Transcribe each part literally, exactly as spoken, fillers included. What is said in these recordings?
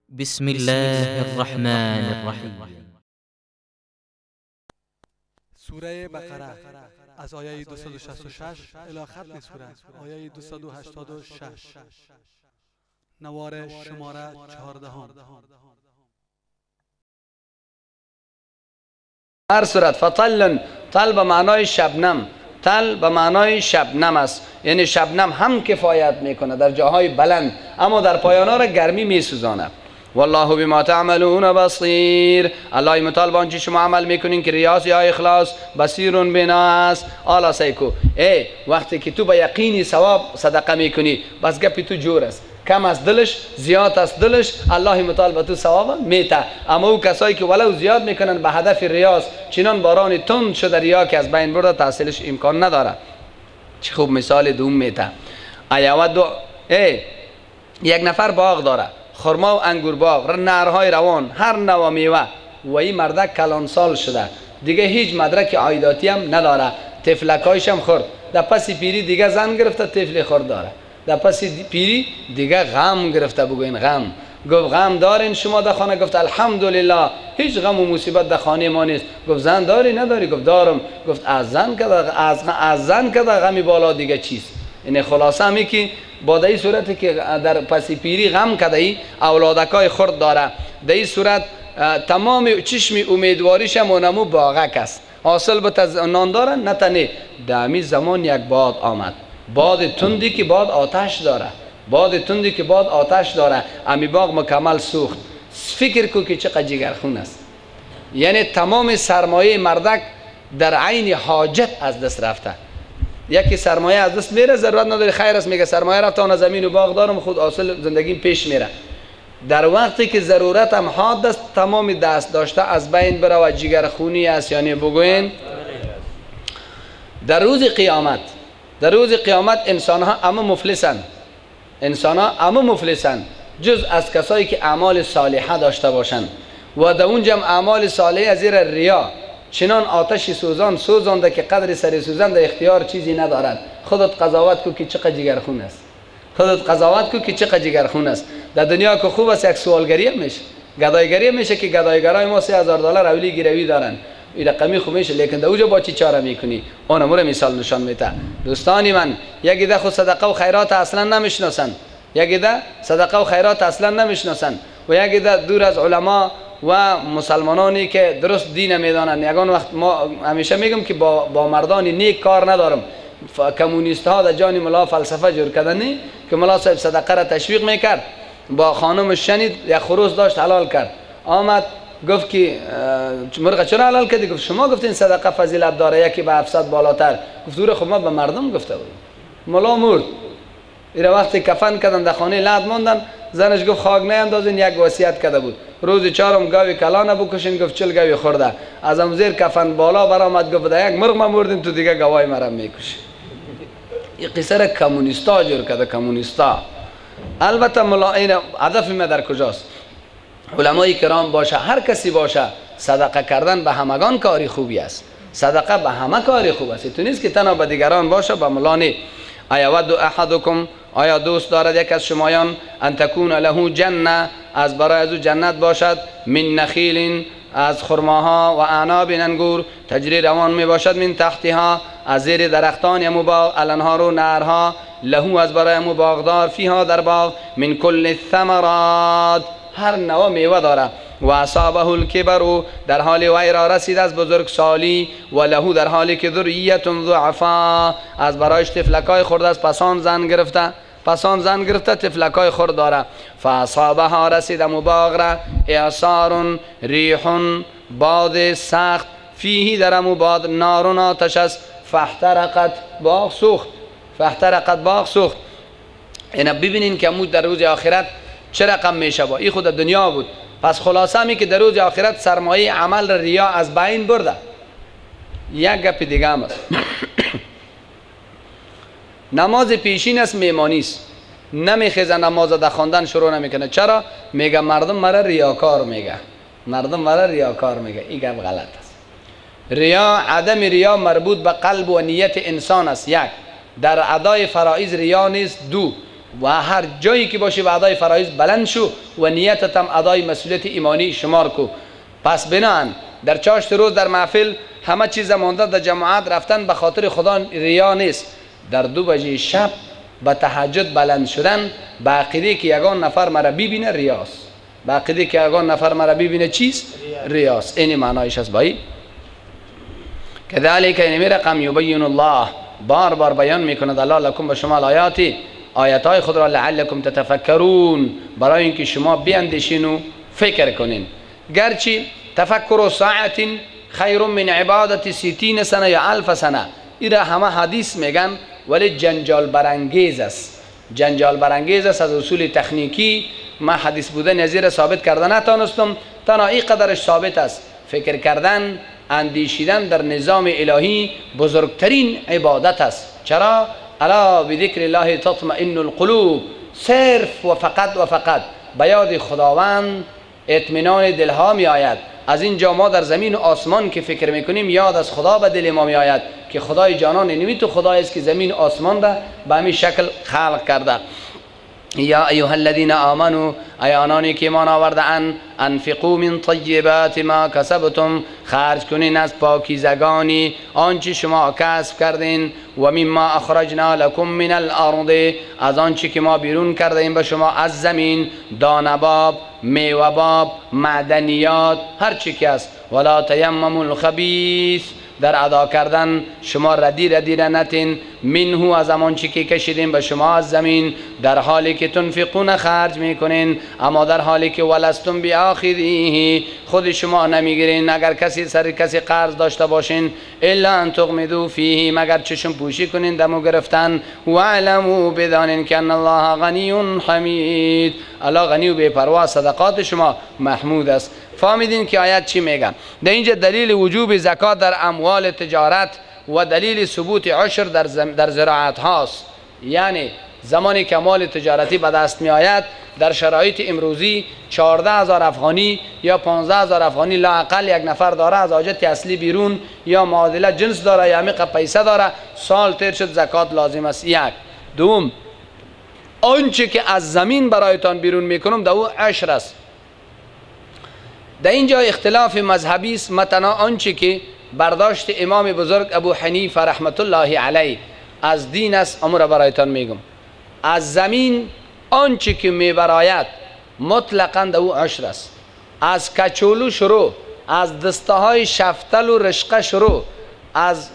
بسم الله الرحمن الرحیم. سوره بقره از آیه دویست و شصت و شش الی ختم سوره آیه دویست و هشتاد و شش. نوار شماره چهاردهم. هر صورت فطل طل به معنای شبنم، طل به معنای شبنم است، یعنی شبنم هم کفایت میکنه در جاهای بلند، اما در پایانا را گرمی میسوزانه. والله بما تعملون بصیر، الله متعال با آنچه شما عمل میکنین که ریاض یا اخلاص بصیرون بنا است. آلا سیکو ای وقتی که تو با یقینی ثواب صدقه میکنی، بس گپی تو جور است، کم از دلش زیاد از دلش، الله متعال به تو ثواب میته. اما او کسایی که ولو زیاد میکنن به هدف ریاض، چنان باران تند شده ریا که از بین برده، تحصیلش امکان نداره. چه خوب مثال دوم میته. ایود ای یک نفر باغ داره، خرما و انگور باغ، نهرهای روان، هر نوع میوه، و این مرده کلان سال شده، دیگه هیچ مدرک عایداتی هم نداره، تفلکایش هم خورد، در پس پیری دیگه زن گرفته، تفلی خورد داره، در پس پیری دیگه غم گرفته. بگوین غم. گفت غم دارین شما در خانه؟ گفت الحمدلله هیچ غم و مصیبت در خانه ما نیست. گفت زن داری نداری؟ گفت دارم. گفت از زن که از از زن که غمی بالا دیگه چیست؟ این خلاصه همی که با در این صورتی که در پس پیری غم کده ای اولادکای خورد داره، در این صورت تمام چشم امیدواریش هم اونمو باغک است، حاصل به نان داره نتنه. در زمان یک باد آمد، باد تندی که باد آتش داره، باد تندی که باد آتش داره، امی باغ مکمل سوخت. فکر کو که چقدر جگرخون است، یعنی تمام سرمایه مردک در عین حاجت از دست رفته. یکی سرمایه از دست میره، ضرورت نداره، خیر است، میگه سرمایه رفته اون زمین و باغ دارم، خود حاصل زندگی پیش میره. در وقتی که ضرورت هم حاد است، تمام دست داشته از بین بره و جگر خونی است. یعنی بگوین در روز قیامت، در روز قیامت انسان ها اما مفلسن، انسان ها اما مفلسن جز از کسایی که اعمال صالحه داشته باشند. و در اونجا اعمال صالحه از زیر ریا چنان آتش سوزان سوزانده که قدر سر سوزان در اختیار چیزی ندارد. خودت قضاوت کو که چقدر جگرخون است، خودت قضاوت کو که چقدر جگرخون است. در دنیا که خوب است یک سوالگری میشه، گدایگری میشه که گدایگرای ما سه هزار دلار اولی گیروی دارن، این رقمی خوب میشه، لیکن در اونجا با چی چاره میکنی؟ اون امور مثال نشان میده. دوستانی من، یکی ده خود صدقه و خیرات اصلا نمیشناسن، یکی ده صدقه و خیرات اصلا نمیشناسن، و یکی ده دور از علما و مسلمانانی که درست دین میدانند. یگان وقت ما همیشه میگم که با, با مردان نیک کار ندارم. کمونیست ها در جان ملا فلسفه جور کردنی که ملا صاحب صدقه را تشویق میکرد، با خانمش شنید یک خروس داشت حلال کرد، آمد گفت که مرغ چرا حلال کردی؟ گفت شما گفتین صدقه فضیلت داره، یکی به هفتصد بالاتر. گفت دور خب ما به مردم گفته بودم. ملا مرد، این وقتی کفن کردن در خانه لعد ماندن، زنش گفت خاک نیندازین، یک وصیت کرده بود روز چهارم گاوی کلانه بکشین. گفت چل گاوی خورده، از ام زیر کفن بالا برآمد، گفت یک مرغ ما مردیم تو دیگه گوای مرا میکشی. این قصه را کمونیستا جور کرده، کمونیستا. البته ملا این هدف ما در کجاست؟ علمای کرام باشه، هر کسی باشه، صدقه کردن به همگان کاری خوبی است، صدقه به همه کاری خوب است. تو نیست که تنها به دیگران باشه، به ملا نه. ایود احدکم، آیا دوست دارد یک از شمایان، ان تکون له جنه، از برای از او جنت باشد، من نخیل، از خرماها، و اعناب، انگور، تجری روان می باشد، من تحتها، از زیر درختان یا باغ، الانهار و نهرها، له از برای مو باغدار، فیها در باغ، من کل الثمرات، هر نوع میوه داره. و اصابه الکبر، در حالی وی را رسید از بزرگسالی، و له در حالی که ذریت ضعفا، از برایش تفلکای خورده است، پسان زن گرفته، پسان زن گرفته تفلکای خورد داره. فاصابها، رسید مو باغ را، اعصار ریح، باد سخت، فیه در مو باد نار آتش است، فاحترقت، باغ سوخت، فاحترقت باغ سوخت. اینا ببینین که مو در روز آخرت چه رقم میشه. با این خود دنیا بود. پس خلاصه می که در روز آخرت سرمایه عمل ریا از بین برده. یک گپ دیگه هم است. نماز پیشین است، میمانی است، نمیخیزه نماز در خواندن شروع نمیکنه. چرا؟ میگه مردم مرا ریاکار میگه، مردم مرا ریاکار میگه. این گپ غلط است. ریا، عدم ریا مربوط به قلب و نیت انسان است. یک، در ادای فرائض ریا نیست. دو، و هر جایی که باشی به ادای فرایض بلند شو و نیتت هم ادای مسئولیت ایمانی شمار کو. پس بنان در چاشت روز در محفل همه چیز مانده در جماعت رفتن به خاطر خدا ریا نیست. در دو بجه شب به تهجد بلند شدن به عقیده که یگان نفر مرا ببینه ریاست. به عقیده که یگان نفر مرا ببینه چیست؟ ریاست. این معنایش است. بایی کذالک این رقم یبین الله، بار بار بیان میکند الله لکم به شما آیاتی آیات خود را لعلکم تتفکرون، برای اینکه شما بیاندیشین و فکر کنین. گرچه تفکر ساعت خیر من عبادت ستین سنه یا الف سنه، این را همه حدیث میگن ولی جنجال برانگیز است. جنجال برانگیز است. از اصول تکنیکی ما حدیث بودن نظیر ثابت کردن نتانستم، تنها این قدرش ثابت است. فکر کردن، اندیشیدن در نظام الهی بزرگترین عبادت است. چرا؟ الا بذکر الله تطمئن القلوب، صرف و فقط و فقط به یاد خداوند اطمینان دلها می آید. از اینجا ما در زمین و آسمان که فکر میکنیم یاد از خدا به دل ما می آید که خدای جانان نمی تو خدایی است که زمین و آسمان را به همین شکل خلق کرده. یا ایها الذین آمنوا، ای آنانی که ایمان آورده‌اند، انفقوا من طیبات ما کسبتم، خرج کنین از پاکیزگانی آنچه شما کسب کردین، و مما اخرجنا لکم من الارض، از آنچه که ما بیرون کردیم به شما از زمین، دانباب، میوه‌باب، معدنیات، هر چی که است. ولا تیمموا الخبیث، در ادا کردن شما ردی ردی نتین، منهو، از امان چی که کشیدیم به شما از زمین، در حالی که تنفقون خرج میکنین، اما در حالی که ولستم بیاخذیه، خود شما نمیگیرین اگر کسی سر کسی قرض داشته باشین، الا ان تغمضوا فیه، مگر چشم پوشی کنین دمو گرفتن. و علموا، بدانین که ان الله غنی حمید، الله غنی و بی‌پروا، صدقات شما محمود است. فهمیدین که آیت چی میگن؟ در اینجا دلیل وجوب زکات در اموال تجارت و دلیل ثبوت عشر در, در زراعت هاست. یعنی زمانی که مال تجارتی به دست می آید در شرایط امروزی چهارده هزار افغانی یا پانزده هزار افغانی لااقل یک نفر داره از حاجت اصلی بیرون، یا معادله جنس داره یا عمیق پیسه داره، سال تیر شد زکات لازم است. یک. دوم، آنچه که از زمین برایتان بیرون میکنم در او عشر است. در اینجا اختلاف مذهبی است. مثلا آنچه که برداشت امام بزرگ ابو حنیفه رحمت الله علیه از دین است، امر برایتان میگم. از زمین آنچه که میبراید مطلقاً در او عشر است. از کچولو شروع، از دسته های شفتل و رشقه شروع، از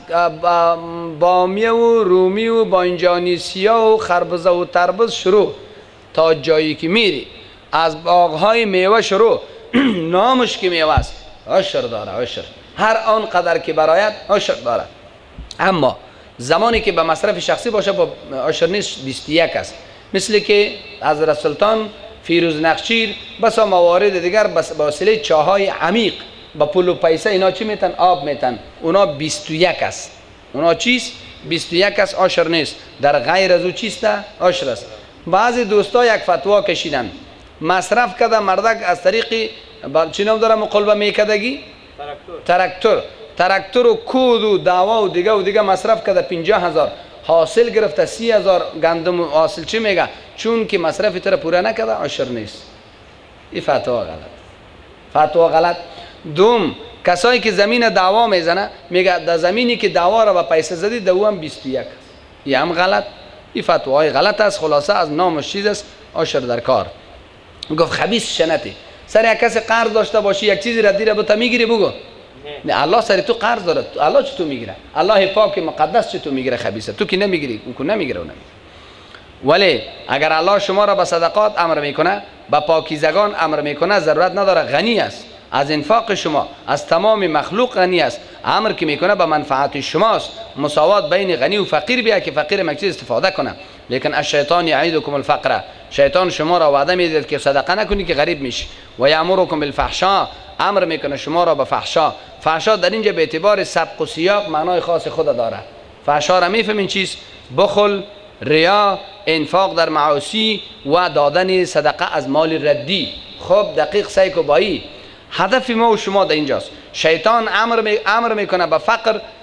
بامیه و رومی و بانجانی سیاه و خربزه و تربز شروع تا جایی که میری، از باغهای میوه شروع، نامش که میوه است عشر داره. عشر هر آن قدر که برایت عشر داره. اما زمانی که به مصرف شخصی باشه با عشر نیست، بیست و یک است. مثل که حضرت سلطان فیروز نقشیر بسا موارد دیگر بس با وسیله چاهای عمیق با پول و پیسه اینا چی میتن؟ آب میتن. اونا بیست و یک است. اونا چیست؟ بیست و یک است، عشر نیست. در غیر از او چیست؟ عشر است. بعضی دوستا یک فتوا کشیدن، مصرف کرده مردک از طریق چی نام داره مقلبه میکدگی؟ ترکتور. ترکتور و کود و دعوا و دیگه و دیگه مصرف کرده پنجاه هزار، حاصل گرفته سی هزار گندم حاصل. چی میگه؟ چون که مصرف تر پوره نکرده عشر نیست. این فتوا غلط. فتوا غلط. دوم، کسایی که زمین دعوا میزنه میگه در زمینی که دعوا را با پیسه زدی دو هم بیست و یک. این هم غلط. این فتوای غلط است. خلاصه از نامش چیز است عشر در کار. گفت خبیث شنتی سر یک کسی قرض داشته باشی یک چیزی ردی را بتا میگیری بگو نه الله سر تو قرض داره، الله چطور میگیره؟ الله پاک مقدس چطور میگیره خبیثه؟ تو که نمیگیری، اون که نمیگیره. اون ولی اگر الله شما را به صدقات امر میکنه، به پاکیزگان امر میکنه، ضرورت نداره، غنی است از انفاق شما، از تمام مخلوق غنی است. امر که میکنه به منفعت شماست. مساوات بین غنی و فقیر بیا که فقیر مکسی استفاده کنه. لیکن الشیطان یعیدکم الفقر، شیطان شما را وعده میده که صدقه نکنی که غریب میشی. و یامرکم بالفحشاء، امر میکنه شما را به فحشا. فحشا در اینجا به اعتبار سبق و سیاق معنای خاص خود داره. فحشا را میفهمین چیست؟ بخل، ریا، انفاق در معاصی و دادن صدقه از مال ردی. خب دقیق سیکو بایی هدف ما و شما در اینجاست. شیطان امر می امر میکنه به فقر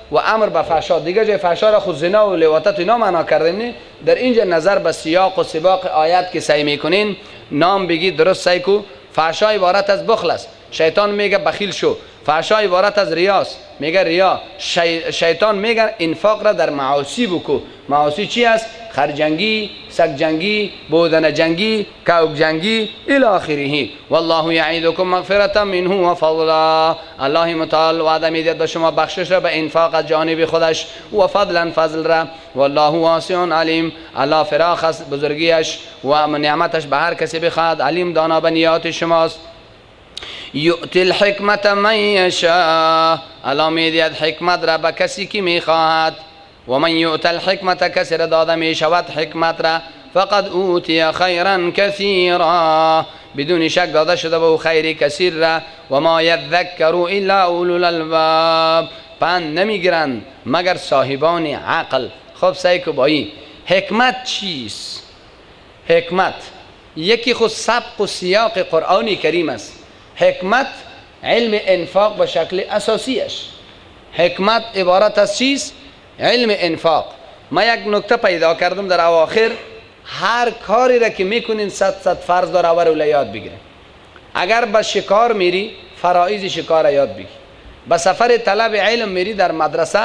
و امر به فحشا. دیگه جای فحشا را خود زنا و لواطت اینا معنا کردیم نه. در اینجا نظر به سیاق و سباق آیات که سعی میکنین نام بگید درست سعی کو. فحشا عبارت از بخل است، شیطان میگه بخیل شو. فحشا عبارت از ریاست، میگه ریا. شی... شیطان میگه انفاق را در معاصی بکو. معاصی چی است؟ خرجنگی، سگ جنگی، بودن جنگی، کوک جنگی الی آخره. والله یعیدکم مغفرة منه و فضلا. الله متعال وعده میدهد به شما بخشش را به انفاق از جانب خودش و فضلا فضل را. والله واسع علیم. الله فراخ است بزرگیش و نعمتش به هر کسی بخواد. علیم دانا به نیات شماست. یؤتی الحکمت من یشاء. الله میدهد حکمت را به کسی که میخواهد. و من یؤت الحکمت کسی را داده میشود حکمت را فقد اوتی خیرا کثیرا. بدون شک داده شده به او خیر کثیر را. و ما یذکر الا اولو الالباب. پند نمیگیرند مگر صاحبان عقل. خب سعی کو بایی حکمت چیست؟ حکمت یکی خود سبق و سیاق قرآن کریم است. حکمت علم انفاق به شکل اساسیش. حکمت عبارت از چیست؟ علم انفاق. ما یک نکته پیدا کردم در اواخر، هر کاری را که میکنین صد صد فرض داره و یاد بگیرین. اگر به شکار میری فرائض شکار را یاد بگی. به سفر طلب علم میری در مدرسه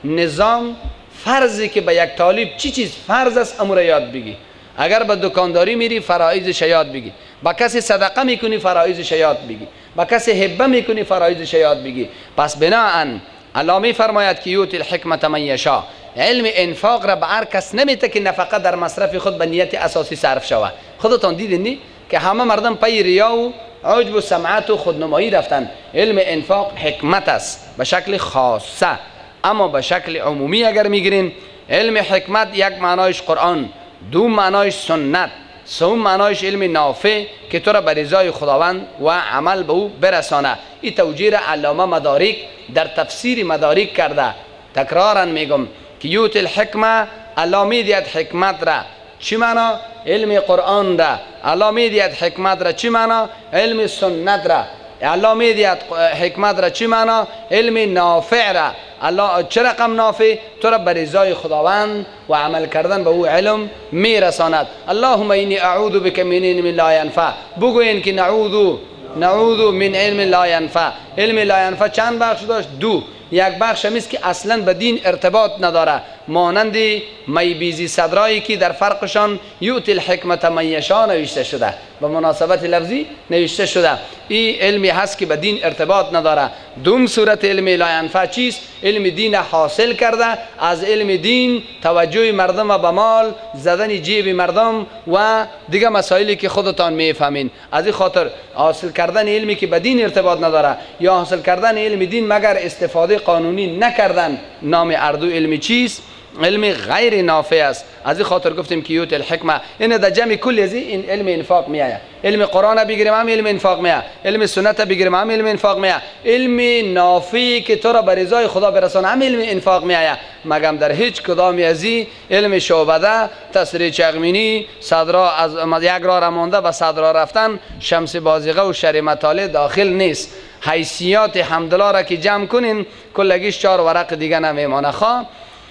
نظام فرضی که به یک طالب چی چیز فرض است امور یاد بگی. اگر به دکانداری میری فرائضش یاد بگی. با کسی صدقه میکنی فرائضش یاد بگی. با کسی هبه میکنی فرائضش یاد بگی. پس بناهن الله میفرماید که یؤتی الحکمت من یشاء. علم انفاق را به هر کس نمیده که نفقه در مصرف خود به نیت اساسی صرف شود. خودتان دیدین نی که همه مردم پی ریا و عجب و سمعت و خودنمایی رفتن. علم انفاق حکمت است به شکل خاصه. اما به شکل عمومی اگر میگیرین علم حکمت یک معنایش قرآن، دو معنایش سنت، سوم معنایش علم نافع که تو را به رضای خداوند و عمل به او برسانه. این توجیه علامه مدارک در تفسیر مدارک کرده. تکرارا میگم که یؤتی الحکمه، الله میدهد حکمت را. چی معنا؟ علم قرآن را. الله میدهد حکمت را. چی معنا؟ علم سنت را. الله میدهد حکمت را. چی معنا؟ علم نافع را. الله چه رقم نافع؟ تو را به رضای خداوند و عمل کردن به او علم میرساند. اللهم اینی اعوذ بک من علم لا ینفع. بگوین که نعوذ نعوذ من علم لا ینفع. علم لا ینفع چند بخش داشت؟ دو. یک بخش همیست که اصلا به دین ارتباط نداره، مانند میبیزی صدرایی که در فرقشان یؤتی الحکمت من یشاء نوشته شده، به مناسبت لفظی نوشته شده. این علمی هست که به دین ارتباط نداره. دوم صورت علم لا ینفع چیست؟ علم دین حاصل کرده، از علم دین توجه مردم به مال، زدن جیب مردم و دیگه مسائلی که خودتان میفهمین. از این خاطر حاصل کردن علمی که به دین ارتباط نداره یا حاصل کردن علم دین مگر استفاده قانونی نکردن، نام اردو علمی چیست؟ علم غیر نافع است. از این خاطر گفتیم که یؤتی الحکمه این در جمع کل از این علم انفاق میآید. علم قرآن بگیریم هم علم انفاق میآید، علم سنت بگیریم هم علم انفاق میآید، علم نافعی که تو را به رضای خدا برسانه هم علم انفاق میآید. مگم در هیچ کدام از این علم شعبده، تسریع چغمینی، صدرا از یک راه رمانده به صدرا رفتن، شمس بازیغه و شری مطالع داخل نیست. حیثیات حمدالله را که جمع کنین کلگیش چهار ورق دیگه نمیمانه. خواه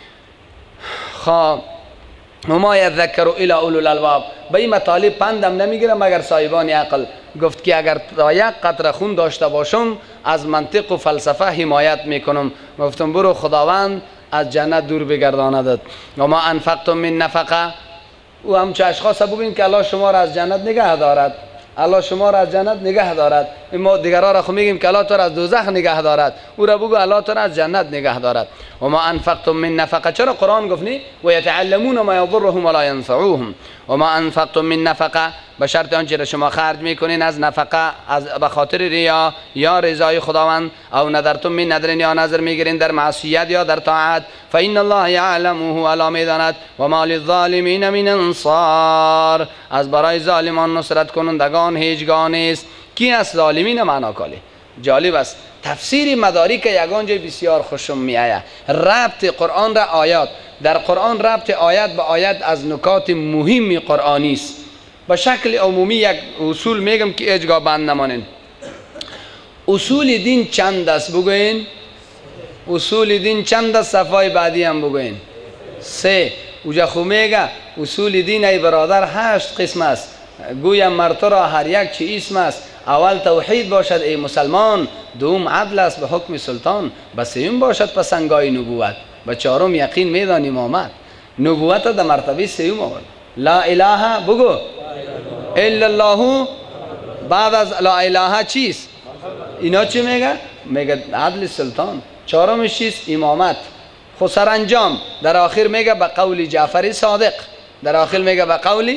خواه وما یذکر الا اولو الالباب. به این مطالب پندم نمیگیره مگر صاحبان عقل. گفت که اگر تا یک قطره خون داشته باشم از منطق و فلسفه حمایت میکنم. گفتم برو خداوند از جنت دور بگرداندت. و ما انفقتم من نفقه، او همچه اشخاص ببین که الله شما را از جنت نگه دارد، الله شما را از جنت نگه دارد. ما دیگران را خو میگیم که الله تو را از دوزخ نگه دارد، او را بگو الله تو را از جنت نگه دارد. و ما انفقتم من نفقه، چرا قرآن گفت و یتعلمون ما یضرهم ولا ینفعوهم. و ما انفقتم من نفقه، به شرط آنچه را شما خرج میکنین از نفقه، از به خاطر ریا یا رضای خداوند، او نذرتم من نذر یا نظر میگیرین در معصیت یا در طاعت، فإن الله یعلمه، الله میداند. و ما للظالمین من انصار، از برای ظالمان نصرت کنندگان هیچگاه نیست. کی است ظالمین؟ معنا کالی جالب است. تفسیر مدارک یگان جای بسیار خوشم میآید. ربط قرآن را آیات، در قرآن ربط آیت به آیت از نکات مهمی قرآنی است. به شکل عمومی یک اصول میگم که اجگاه بند نمانین. اصول دین چند است بگوین؟ اصول دین چند است؟ صفای بعدی هم بگوین. سه. اوجا خو میگه اصول دین ای برادر هشت قسم است. گویم مرتو را هر یک چی اسم است. اول توحید باشد ای مسلمان، دوم عدل است به حکم سلطان، به سوم باشد پسنگای نبوت، به چهارم یقین میدان امامت. نبوت در مرتبه سوم آورد. لا اله بگو الا الله. بعد از لا اله چیست؟ اینا چی میگه؟ میگه عدل سلطان. چهارمش چیست؟ امامت. خود سرانجام در آخر میگه به قول جعفر صادق. در آخر میگه به قول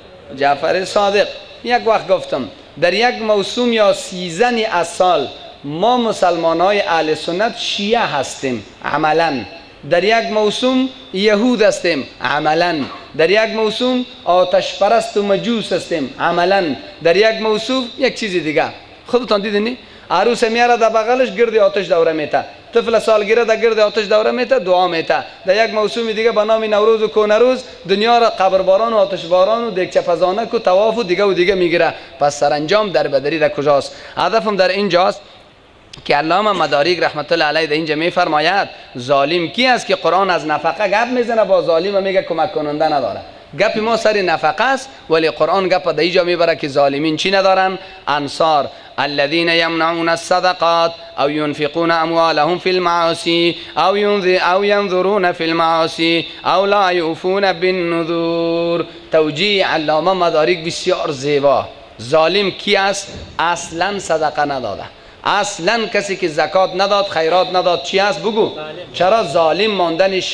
جعفر صادق. یک وقت گفتم در یک موسم یا سیزن از سال ما مسلمان های اهل سنت شیعه هستیم عملا، در یک موسم یهود هستیم عملا، در یک موسم آتش پرست و مجوس هستیم عملا، در یک موسم یک چیز دیگه. خودتان دیدنی عروس میاره در بغلش گرد آتش دوره میته، طفل سالگیره در گرد آتش دوره میته دعا میته. در یک موسم دیگه به نام نوروز و کونروز دنیا را قبرباران و آتش باران و دیگچه فزانک و طواف و دیگه و دیگه میگیره. پس سرانجام در بدری در کجاست؟ هدفم در اینجاست که علامه مدارک رحمت الله علیه در اینجا میفرماید ظالم کی است که قرآن از نفقه گپ میزنه، با ظالم میگه کمک کننده نداره. گپ ما سر نفقه است ولی قرآن گپ در اینجا میبره که ظالمین چی ندارن؟ انصار الذين يمنعون الصدقات او ينفقون اموالهم في المعاصي او او ينظرون في المعاصي او لا يوفون بالنذور. توجیه علامه مدارک بسیار زیبا. ظالم کی است؟ اصلا صدقه نداده، اصلا کسی که زکات نداد، خیرات نداد، چی است بگو؟ چرا؟ ظالم ماندن ش...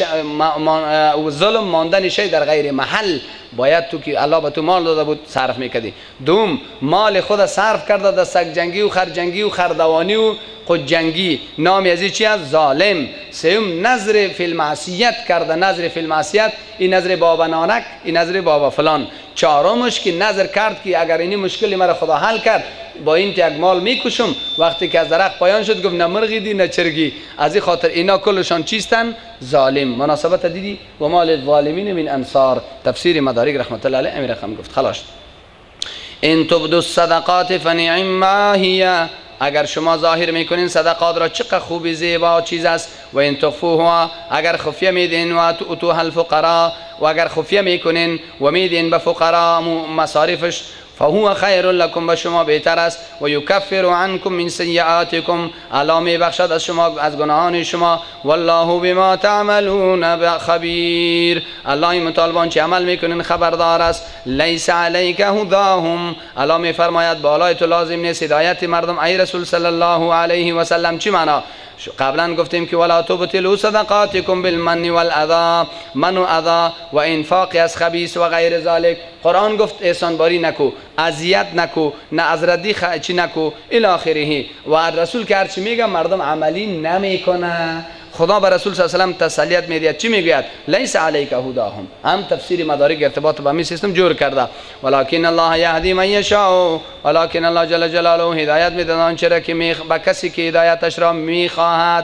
ما... ظلم ماندن شی در غیر محل. باید تو که الله به تو مال داده بود صرف میکردی. دوم مال خود صرف کرده در سگ جنگی و خرجنگی و خردوانی و خود جنگی، نام ازی چی است؟ ظالم. سوم نظر فی المعصیت کرده، نظر فی المعصیت، این نظر بابا نانک، این نظر بابا فلان. چهارمش که نظر کرد که اگر اینی مشکلی مرا خدا حل کرد با این یک مال میکشم، وقتی که از درخت پایان شد گفت نه مرغی دی نه چرگی. از این خاطر اینا کلشان چیستن؟ ظالم. مناسبت دیدی؟ و مال ظالمین من انصار. تفسیر مدارک رحمت الله علیه امیر رقم گفت. خلاص ان تبدوا الصدقات فنعم ما هي. اگر شما ظاهر میکنین صدقات را چقدر خوبی زیبا چیز است. و ان تخفوها اگر خفیه میدین و اتوها الفقراء و اگر خفیه میکنین و میدین به فقرا مصارفش فهو خیر لکم، به شما بهتر است. و یکفر عنکم من سیئاتکم الله میبخشد از شما از گناهان شما. والله بما تعملون خبیر الله این مطالبان چه عمل میکنین خبردار است. لیس علیک هداهم الله میفرماید بالای تو لازم نیست هدایت مردم ای رسول صلی الله علیه و سلم. چی معنا؟ قبلا گفتیم که ولا تبطلوا صدقاتکم بالمن والاذى، من و اذا و انفاق از خبیث و غیر ذلك. قرآن گفت احسان باری نکو، اذیت نکو، نه از ردی چی نکو الی آخره. و رسول که هرچی میگه مردم عملی نمیکنه. خدا به رسول صلی الله علیه و سلم تسلیت میدهد. چی میگوید؟ لیس علیک هداهم. هم تفسیر مدارک ارتباط با می سیستم جور کرده. ولکن الله یهدی من یشاء، ولکن الله جل جلاله هدایت میدهد آنچه را که به کسی که هدایتش را میخواهد.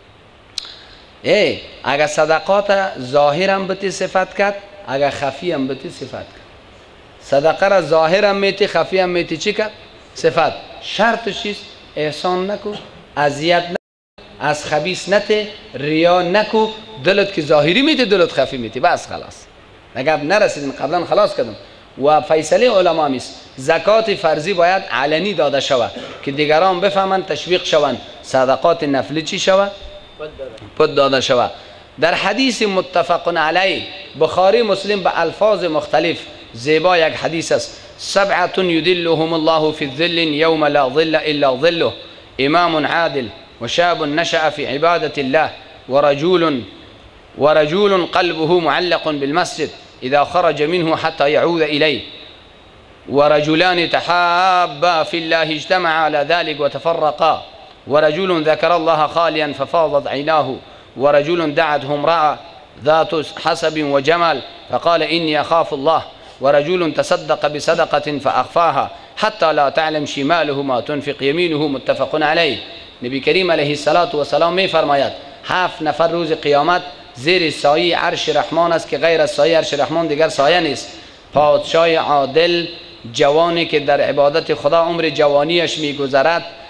ای اگر صدقات ظاهر هم بتی صفت کرد، اگر خفی هم بتی صفت کرد. صدقه را ظاهر هم میتی، خفی هم میتی چی کرد؟ صفت. شرطش چیست؟ احسان نکو، اذیت نکو، از خبیث نته، ریا نکو. دلت که ظاهری میتی دلت خفی میتی، بس خلاص. نگه نرسیدیم قبلا خلاص کردم. و فیصله علما میست زکات فرضی باید علنی داده شود که دیگران بفهمند تشویق شوند. صدقات نفلی چی شود؟ پد داده شود. در حدیث متفق علیه بخاری مسلم به الفاظ مختلف زیبا یک حدیث است. سبعة یدلهم الله فی الظل یوم لا ظل الا ظله، امام عادل وشاب نشأ في عبادة الله ورجل ورجل قلبه معلق بالمسجد إذا خرج منه حتى يعود إليه، ورجلان تحابا في الله اجتمعا على ذلك وتفرقا، ورجل ذكر الله خاليا ففاضت عيناه، ورجل دعته امرأة ذات حسب وجمال فقال إني أخاف الله، ورجل تصدق بصدقة فأخفاها حتى لا تعلم شماله ما تنفق يمينه. متفق عليه. نبی کریم علیه الصلاة و سلام می فرماید هفت نفر روز قیامت زیر سایه عرش رحمان است که غیر از سایه عرش رحمان دیگر سایه نیست. پادشاه عادل، جوانی که در عبادت خدا عمر جوانیش میگذرد،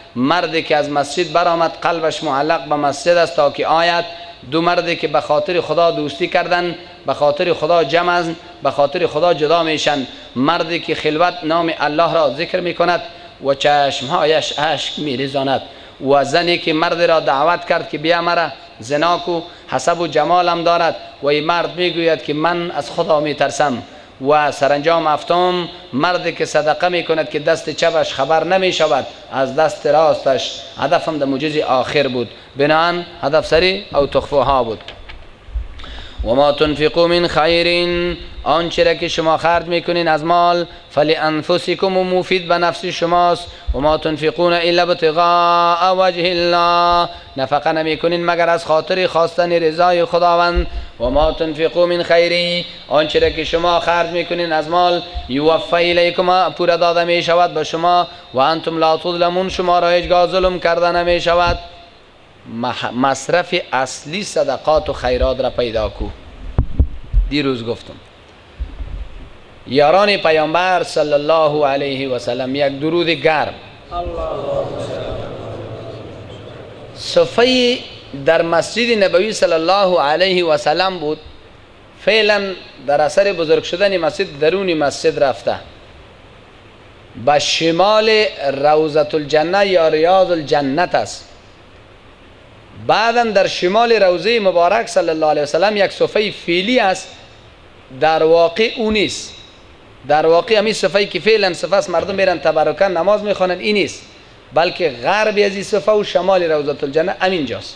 مردی که از مسجد برآمد قلبش معلق به مسجد است تا که آید. دو مردی که به خاطر خدا دوستی کردن، به خاطر خدا جمعند، به خاطر خدا جدا میشن. مردی که خلوت نام الله را ذکر میکند و چشمهایش اشک میریزاند. و زنی که مرد را دعوت کرد که بیا مرا زنا کو، حسب و جمالم دارد و این مرد میگوید که من از خدا میترسم. و سرانجام هفتم مردی که صدقه میکند که دست چپش خبر نمیشود از دست راستش. هدفم در موجز آخر بود، بنان هدف سری او تخفوها بود. و ما تنفقوا من خیر، آنچه را که شما خرج میکنین از مال، فلانفسکم، و مفید به نفس شماست. و ما تنفقون الا ابتغاء وجه الله، نفقه نمیکنین مگر از خاطر خواستن رضای خداوند. و ما تنفقوا من خیر، آنچه را که شما خرج میکنین از مال، یوفی الیکم، پورا داده میشود به شما. و انتم لا تظلمون، شما را هیچگاه ظلم کرده نمیشود. مصرف اصلی صدقات و خیرات را پیدا کو. دیروز گفتم یاران پیامبر صلی الله علیه و سلم یک درود گرم صفحه در مسجد نبوی صلی الله علیه و سلم بود. فعلا در اثر بزرگ شدن مسجد درون مسجد رفته به شمال روضة الجنه یا ریاض الجنت است. بعدا در شمال روضه مبارک صلی الله علیه و سلم یک صفحه فیلی است، در واقع اون نیست. در واقع همین صفحه‌ای که فعلا صفحه است، مردم میرن تبرکاً نماز میخوانند، این نیست، بلکه غربی از این صفحه و شمال روضة الجنه همینجاست.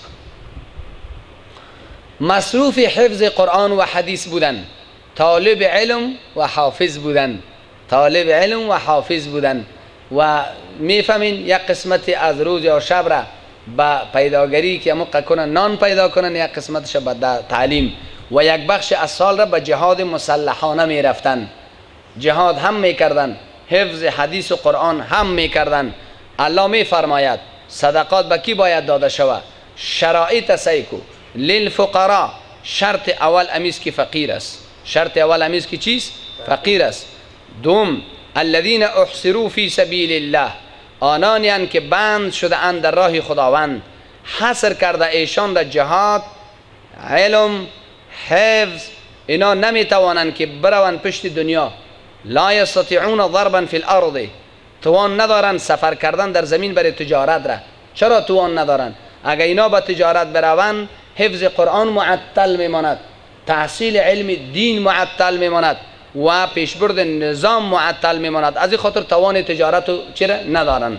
مصروف حفظ قرآن و حدیث بودن، طالب علم و حافظ بودن، طالب علم و حافظ بودن. و میفهمین یک قسمت از روز یا شب را با پیداگری که امو کنن نان پیدا کنن، یک قسمتش با تعلیم، و یک بخش از سال را به جهاد مسلحانه می رفتن. جهاد هم می کردن، حفظ حدیث و قرآن هم می کردن. الله می فرماید صدقات به کی باید داده شود؟ شرایط سیکو للفقراء، شرط اول امیز که فقیر است. شرط اول امیز که چیست؟ فقیر است. دوم الذين احصروا فی سبیل الله، آنانی که بند شده اند در راه خداوند، حصر کرده ایشان را جهاد، علم، حفظ، اینا نمیتوانند که بروند پشت دنیا. لا یستطیعون ضربا فی الارض، توان ندارند سفر کردن در زمین برای تجارت را. چرا توان ندارند؟ اگر اینا با تجارت بروند، حفظ قرآن معطل میماند، تحصیل علم دین معطل میماند و پیشبرد نظام معطل میماند. از این خاطر توان تجارت رو چرا ندارن.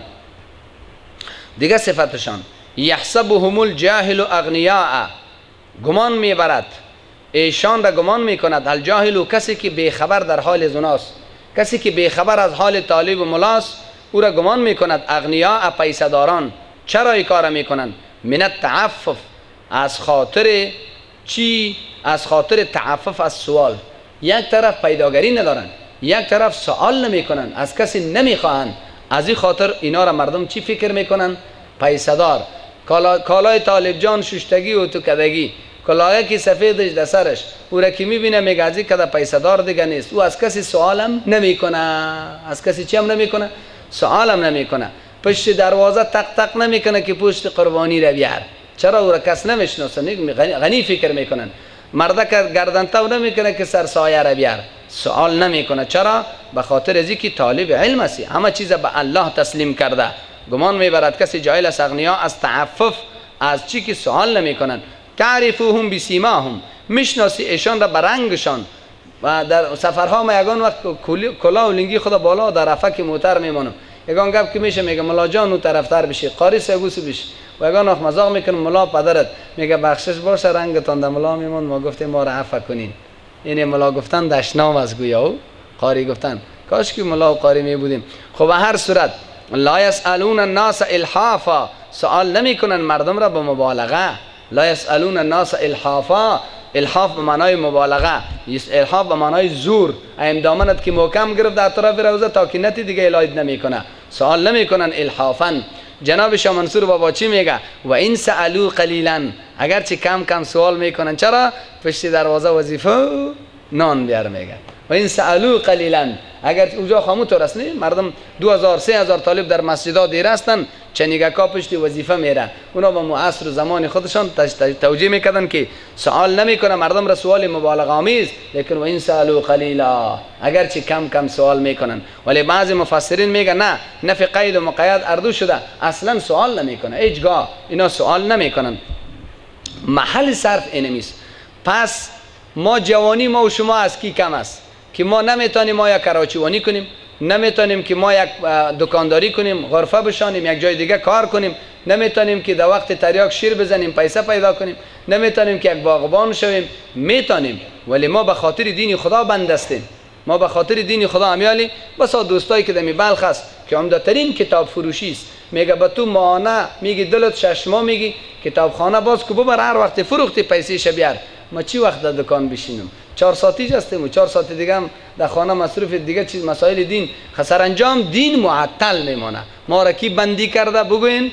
دیگه صفتشان یحسبهم الجاهل اغنیاء، گمان میبرد ایشان را، گمان میکند الجاهل، کسی که بیخبر در حال زناست، کسی که بیخبر از حال طالب و ملاست، او را گمان میکند اغنیاء، پیسداران. چرا این کار میکنند؟ من التعفف، از خاطر چی؟ از خاطر تعفف از سوال. یک طرف پیداگری ندارن، یک طرف سوال نمیکنن، از کسی نمیخواهند. از این خاطر اینا را مردم چی فکر میکنن؟ پیسدار. کالا، کالای طالب جان ششتگی و تو کدگی، کالای که سفیدش در سرش، او را که میبینه میگه از این کده پیسدار دیگه نیست. او از کسی سوالم نمیکنه، از کسی چی هم نمیکنه؟ سوالم نمیکنه. پشت دروازه تق تق نمیکنه که پشت قربانی را بیار. چرا؟ او را کس نمیشناسه، غنی فکر میکنن. مرده که گردن تو نمیکنه که سر سایه را بیار، سوال نمیکنه. چرا؟ به خاطر از اینکه طالب علم است، همه چیز به الله تسلیم کرده. گمان میبرد کسی جاهل است، اغنیا از تعفف، از چی که سوال نمیکنن. تعرفوهم بسیماهم، میشناسی ایشان را به رنگشان. و در سفرها ما یگان وقت کلاه و لنگی خدا بالا در افک موتر میمانم، یگان گپ که میشه میگه ملا جان اون طرفتر بشی، قاری سگوس بشی. و یگان وقت مزاق میکنم ملا پدرت میگه بخشش باشه رنگتان در ملا میمون. ما گفتیم ما را عفو کنین. این ملا گفتن دشنام از گویا و قاری گفتن، کاش که ملا و قاری می بودیم. خب هر صورت لا یسالون الناس الحافا، سوال نمیکنن مردم را به مبالغه. لا یسالون الناس الحافا، الحاف به معنای مبالغه، الحاف به معنای زور. ایم دامنت که محکم گرفت در طرف روزه تا که نتی دیگه الاید نمیکنه، سوال نمیکنن الحافا. جناب شاه منصور بابا چی میگه؟ و این سالو قلیلا، اگرچه کم کم سوال میکنن. چرا؟ پشت دروازه وظیفه نان بیار میگه. و این سالو قلیلا. اگر اونجا خامو تو رسنی مردم دو هزار سه هزار طالب در مسجدها دیر هستن، چنیگکا پشت وظیفه میره، اونا با معاصر و زمان خودشان توجیه میکردن که سوال نمیکنه مردم را سوال مبالغه آمیز، لیکن و این سالو قلیلا، اگرچه کم کم سوال میکنن. ولی بعضی مفسرین میگن نه، نفی قید و مقید اردو شده، اصلا سوال نمیکنه، هیچگاه اینا سوال نمیکنن. محل صرف اینمیست. پس ما جوانی ما و شما از کی کم است که ما نمیتونیم ما یک کراچیوانی کنیم، نمیتونیم که ما یک دکانداری کنیم، غرفه بشانیم، یک جای دیگه کار کنیم، نمیتونیم که در وقت تریاک شیر بزنیم پیسه پیدا کنیم، نمیتونیم که یک باغبان شویم. میتونیم، ولی ما به خاطر دین خدا بندستیم. ما به خاطر دین خدا امیالی. بسا دوستایی که دمی بلخ است که عمده ترین کتاب فروشی است، میگه به تو مانه، میگی دلت شش ماه، میگی کتابخانه باز که ببر، هر وقت فروختی پیسه بیار. ما چی وقت در دکان بشینم؟ چهار ساعتی هستیم و چهار ساعت دیگه هم در خانه مصروف دیگه چیز مسائل دین. خسر انجام دین معطل میمانه. ما را کی بندی کرده؟ بگوین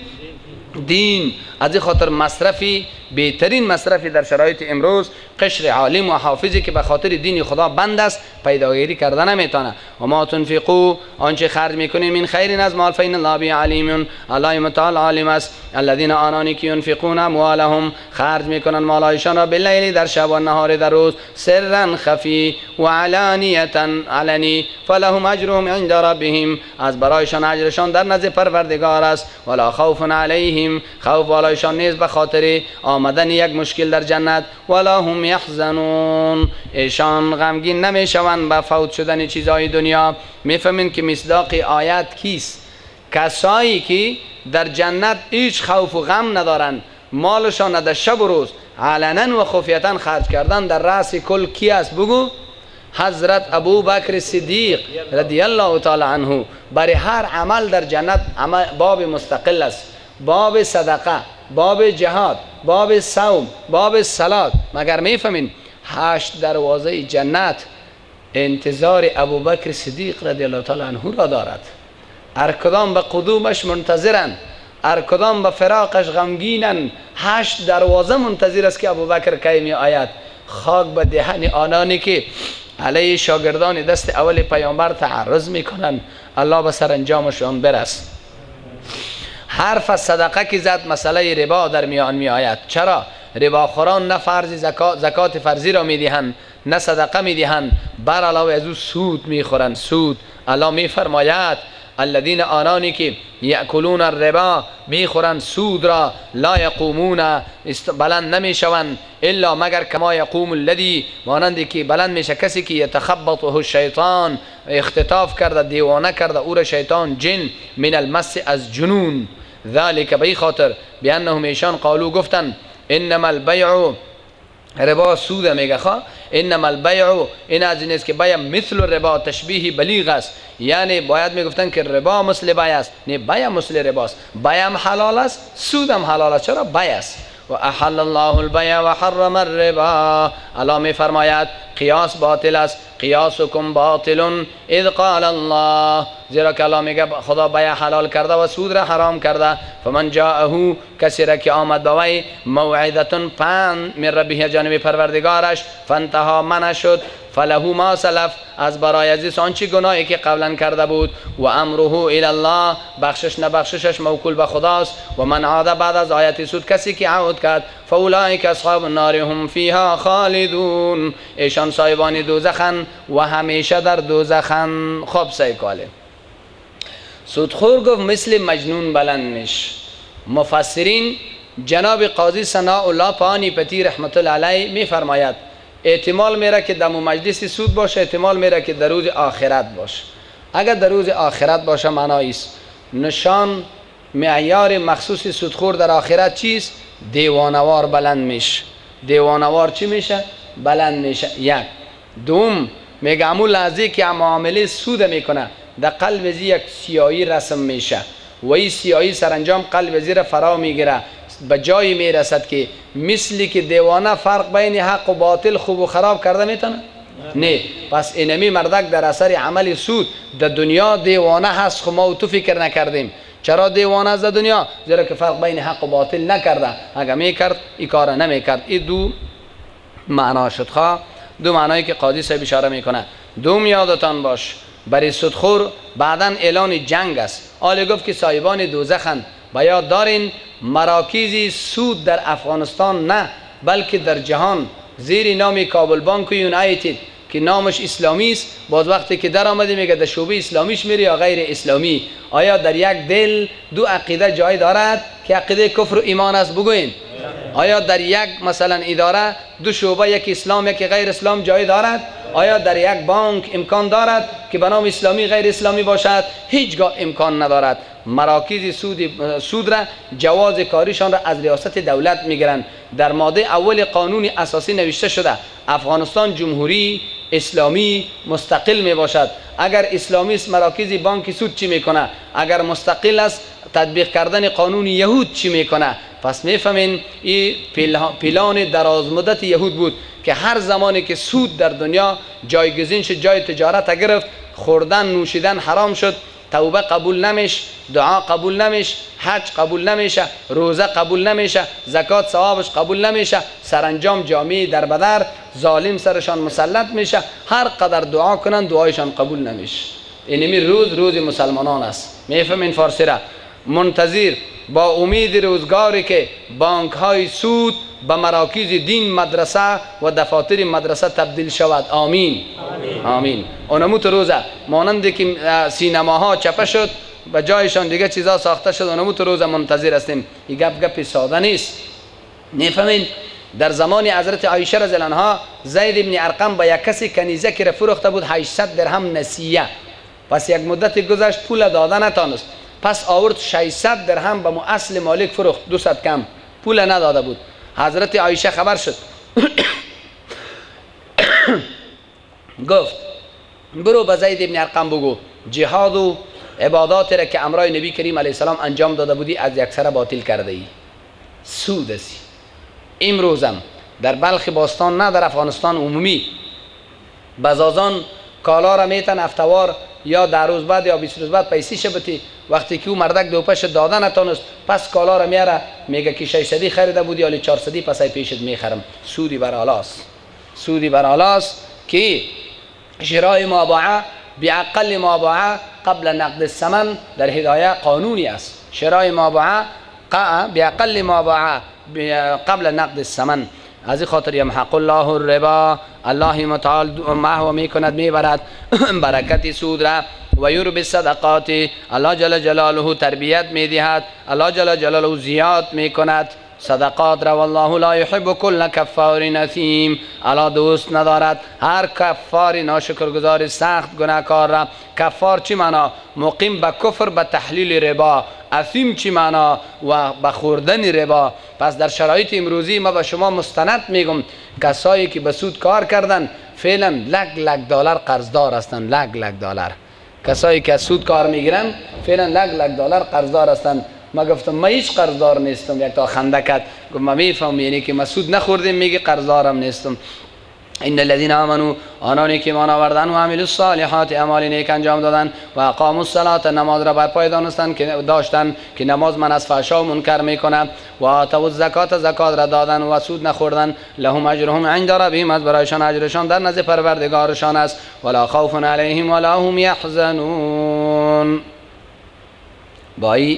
دین. از این خاطر مصرفی، بهترین مصرفی در شرایط امروز قشر عالم و حافظی که به خاطر دین خدا بند است پیداگیری کرده نمیتونه. و ما تنفقو، آنچه خرج میکنین من خیر از مال فین الله به علیم، الله متعال عالم است. الذين آنانی که ينفقون اموالهم، خرج میکنن مالایشان را باللیل در شب و نهار در روز، سرا خفی و علانیه علنی، فلهم اجرهم عند ربهم، از برایشان اجرشان در نزد پروردگار است. ولا خوف علیهم، خوف والایشان نیست به خاطر آمدن یک مشکل در جنت. ولا هم یحزنون، ایشان غمگین نمیشوند به فوت شدن چیزهای دنیا. میفهمین که مصداق آیت کیست؟ کسایی که در جنت هیچ خوف و غم ندارن، مالشان در شب و روز علنا و خفیتا خرج کردن. در رأس کل کی است؟ بگو حضرت ابو بکر صدیق رضی الله تعالی عنه. برای هر عمل در جنت عمل باب مستقل است، باب صدقه، باب جهاد، باب صوم، باب صلات. مگر میفهمین هشت دروازه جنت انتظار ابو بکر صدیق رضی الله تعالی عنه را دارد. هر کدام به قدومش منتظرن، هر کدام به فراقش غمگینن. هشت دروازه منتظر است که ابو بکر کی می آید. خاک به دهن آنانی که علیه شاگردان دست اول پیامبر تعرض میکنن، الله به سرانجامشان برس. حرف از صدقه که زد، مسئله ربا در میان می آید. چرا؟ رباخوران نه فرض زکات، زکات فرضی را میدهند، نه صدقه میدهند، بر علاوه از او سود میخورند. سود الله میفرماید الذين آنانی که یأکلون الربا، میخورند سود را، لا یقومون، بلند نمیشوند، الا مگر کما یقوم الذی، مانندی که بلند میشه کسی که یتخبطه الشیطان، اختطاف کرده، دیوانه کرده او را شیطان، جن، من المس، از جنون. ذالک به خاطر بانهم ایشان قالو گفتن انما البیع، ربا سود میگه خواه، انما البیع، این از نیست که بیع مثل ربا، تشبیه بلیغ است. یعنی باید میگفتن که ربا مثل بیع است، نه بیع مثل ربا است. بیع هم حلال است، سود هم حلال است. چرا؟ بیع است. و احل الله البیع و حرم الربا، الله میفرماید قیاس باطل است. قیاسکم باطل اذ قال الله، زیرا که الله میگه خدا بیع حلال کرده و سود را حرام کرده. فمن جاءه، کسی را که آمد بوی موعظه، پند من ربه، جانب پروردگارش، فانتها، منع شد، فله ما سلف، از برای عزیز آنچه گناهی که قبلا کرده بود، و امره الی الله، بخشش نبخششش موکول به خداست. و من عاد، بعد از آیت سود کسی که عود کرد، فاولئک اصحاب النار هم فیها خالدون، ایشان صاحبان دوزخن و همیشه در دوزخن. خب سیکاله سودخور گفت مثل مجنون بلند میش. مفسرین جناب قاضی ثناء الله پانی پتی رحمت الله علیه میفرماید احتمال میره که در مجلس سود باشه، احتمال میره که در روز آخرت باشه. اگر در روز آخرت باشه معنی است نشان معیار مخصوص سودخور در آخرت چیست؟ دیوانوار بلند میشه. دیوانوار چی میشه؟ بلند میشه. یک. دوم میگه همون لحظه که معامله سود میکنه در قلب زی یک سیاهی رسم میشه و این سیاهی سرانجام قلب زی را فرا میگیره، به جایی میرسد که مثلی که دیوانه فرق بین حق و باطل خوب و خراب کرده میتونه؟ نه. پس اینمی مردک در اثر عمل سود در دنیا دیوانه هست، خب ما تو فکر نکردیم. چرا دیوانه است در دنیا؟ زیرا که فرق بین حق و باطل نکرده. اگر میکرد این کار نمیکرد. این دو معنا شد. خواه دو معنایی که قاضی صاحب اشاره میکنه. دوم یادتان باش برای سودخور بعداً اعلان جنگ است. آل گفت که صاحبان دوزخند. با یاد دارین مراکزی سود در افغانستان نه بلکه در جهان زیر نام کابل بانک یونایتد که نامش اسلامی است، باز وقتی که در آمده میگه در شعبه اسلامیش میری یا غیر اسلامی. آیا در یک دل دو عقیده جای دارد که عقیده کفر و ایمان است؟ بگوین. آیا در یک مثلا اداره دو شعبه، یک اسلام یک غیر اسلام جای دارد؟ آیا در یک بانک امکان دارد که به نام اسلامی غیر اسلامی باشد؟ هیچگاه امکان ندارد. مراکز سود سود را جواز کاریشان را از ریاست دولت میگیرند. در ماده اول قانون اساسی نوشته شده افغانستان جمهوری اسلامی مستقل می باشد. اگر اسلامی است مراکز بانک سود چی میکنه؟ اگر مستقل است تطبیق کردن قانون یهود چی میکنه؟ پس میفهمین این پلان دراز مدت یهود بود که هر زمانی که سود در دنیا جایگزین شد، جای تجارت گرفت، خوردن نوشیدن حرام شد، توبه قبول نمیشه، دعا قبول نمیشه، حج قبول نمیشه، روزه قبول نمیشه، زکات ثوابش قبول نمیشه، سرانجام جامعه در بدر ظالم سرشان مسلط میشه، هر قدر دعا کنن دعایشان قبول نمیشه. اینمی روز روز مسلمانان است. میفهمین فارسی را؟ منتظر با امید روزگاری که بانک های سود به مراکز دین مدرسه و دفاتر مدرسه تبدیل شود. آمین آمین, آمین. اونموت روزه مانند که سینماها چپه شد و جایشان دیگه چیزا ساخته شد، اونموت روزه منتظر هستیم. این گپ گپ ساده نیست. نفهمین؟ در زمان حضرت عایشه رضی الله عنها زید ابن ارقم با یک کسی کنیزه که فروخته بود هشتصد درهم نسیه. پس یک مدت گذشت پول دادن نتانست، پس آورد ششصد درهم به اصل مالک فروخت، دوصد کم پول نداده بود. حضرت عایشه خبر شد گفت برو به زید ابن ارقم بگو جهاد و عبادات را که امرای نبی کریم علیه السلام انجام داده بودی از یک سر باطل کرده ای. سود است. امروزم در بلخ باستان نه در افغانستان عمومی بزازان کالا را میتن افتوار یا در روز بعد یا بیست روز بعد پیسیش بتی، وقتی که او مردک دو پش دادن نتونست پس کالا را میاره میگه که ششصدی خریده بودی یا چهارصدی پس پیشت میخرم. سودی بر آلاست. سودی بر آلاست که شرای ماباعه باقل ماباعه قبل نقد الثمن در هدایه قانونی است. شرای ماباعه باقل ماباعه قبل نقد الثمن. از این خاطر یمحق الله الربا، الله متعال محو میکند میبرد برکت سود را و یربی الصدقات، الله جل جلاله تربیت میدهد، الله جل جلاله زیاد میکند صدقات را. والله لا يحب كل کفار اثیم، الله دوست ندارد هر کفار ناشکرگزار سخت گناهکار را. کفار چی معنا؟ مقیم به کفر به تحلیل ربا. اثیم چی معنا؟ و به خوردن ربا. پس در شرایط امروزی ما به شما مستند میگم کسایی که به سود کار کردن فعلا لک لک دلار قرضدار هستند. لک لک دلار کسایی که سود کار میگیرن فعلا لک لک دلار قرضدار هستند. ما گفتم ما هیچ قرضدار نیستم. یک تا خنده کرد گفت ما میفهم یعنی که ما سود نخوردیم میگه قرضدارم نیستم. ان الذين آمنوا، آنانی که ایمان آوردند و عملوا الصالحات، اعمال نیک انجام دادند، و اقاموا الصلاة، نماز را برپای داشتند که داشتن که نماز من از فحشا و منکر میکنه، و آتوا الزکات، زکات را دادن و سود نخوردن، لهم اجرهم عند ربهم، از برایشان اجرشان در نزد پروردگارشان است، ولا خوف علیهم ولا هم یحزنون. بای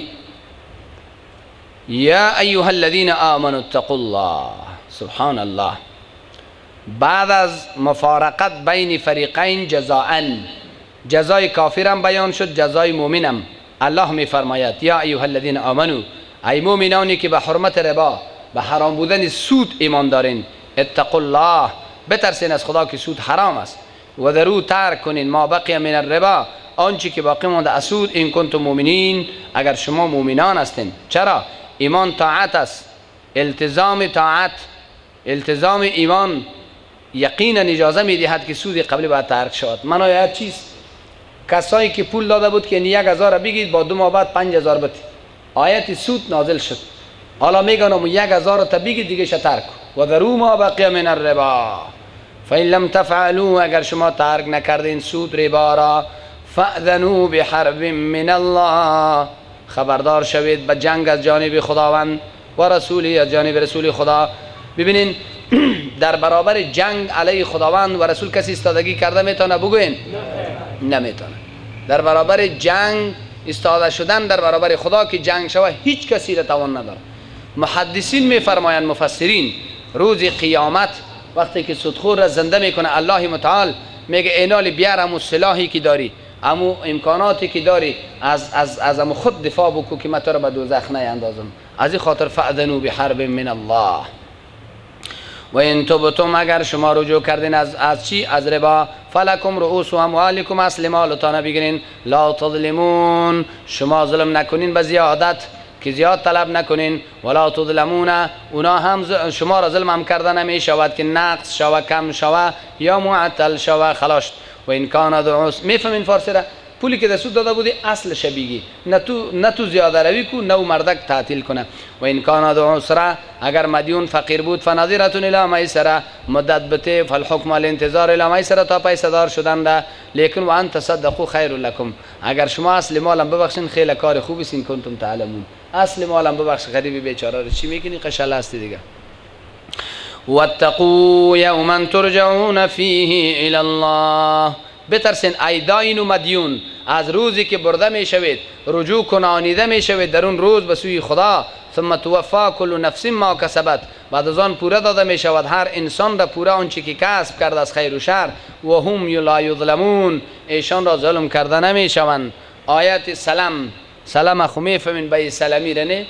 یا ایها الذين آمنوا اتقوا الله. سبحان الله. بعد از مفارقت بین فریقین جزاءن، جزای کافرم بیان شد، جزای مؤمنم. الله می فرماید یا ایها الذین آمنو، ای مؤمنانی که به حرمت ربا، به حرام بودن سود ایمان دارین، اتقوا الله، بترسین از خدا که سود حرام است، و درو ترک کنین ما بقی من الربا، آنچه که باقی مانده از سود، این کنتم مؤمنین، اگر شما مؤمنان هستین. چرا؟ ایمان طاعت است. التزام طاعت، التزام ایمان یقینا اجازه میدهد که سود قبلی باید ترک شود. منایت چیست؟ کسایی که پول داده بود که یک هزار بگید با دو ماه بعد پنج هزار بتی، آیت سود نازل شد، حالا میگن اون یک هزار تا بگید دیگه شترک و ذرو ما بقی من الربا فإن لم تفعلوا، اگر شما ترک نکردین سود ربا را، فأذنوا بحرب من الله، خبردار شوید به جنگ از جانب خداوند و رسولی، از جانب رسول خدا. ببینین در برابر جنگ علیه خداوند و رسول کسی ایستادگی کرده میتونه؟ بگوین نمیتونه. در برابر جنگ ایستاده شدن در برابر خدا که جنگ شوه هیچ کسی را توان نداره. محدثین میفرمایند، مفسرین، روز قیامت وقتی که سودخور را زنده میکنه الله متعال میگه اینال بیار همون سلاحی که داری، همون امکاناتی که داری، از از از همون خود دفاع بکو که من تو را به دوزخ نیندازم. از این خاطر فاذنوا بحرب من الله و این تبتم، اگر شما رجوع کردین از از چی؟ از ربا، فلکم رؤوس اموالکم، اصل مالتان بگیرین، لا تظلمون، شما ظلم نکنین به زیادت که زیاد طلب نکنین، ولا تظلمون، اونا هم شما را ظلم هم کرده نمی شود که نقص شوه، کم شوه یا معطل شوه، خلاص. و این کان دعوس، میفهمین فارسی را؟ پولی که دستور داده بودی اصل شبیگی، نه تو نه تو زیاده روی کو، نه مردک تعطیل کنه. و این کان دعوسره، اگر مدیون فقیر بود، فنظیرتون الی میسره، مدت بته، فالحکم الانتظار الی میسره، تا پیسه دار شدن ده. لیکن و ان تصدقوا خیر لکم، اگر شما اصل مالم ببخشین خیلی کار خوبی است، این کنتم تعلمون. اصل مالم ببخش، غریبی بیچاره رو چی میکنی؟ قشل هستی دیگه. واتقوا یوما ترجعون فیه الی الله، بترسین ای داین و مدیون، از روزی که برده می شوید، رجوع کنانیده می شوید در اون روز به سوی خدا. ثم توفا کل نفس ما کسبت، بعد از آن پوره داده می شود هر انسان را پوره آنچه که کسب کرده از خیر و شر. و هم لا یظلمون، ایشان را ظلم کرده نمی شوند. آیت سلام، سلام خو میفهمین به سلامی رنه.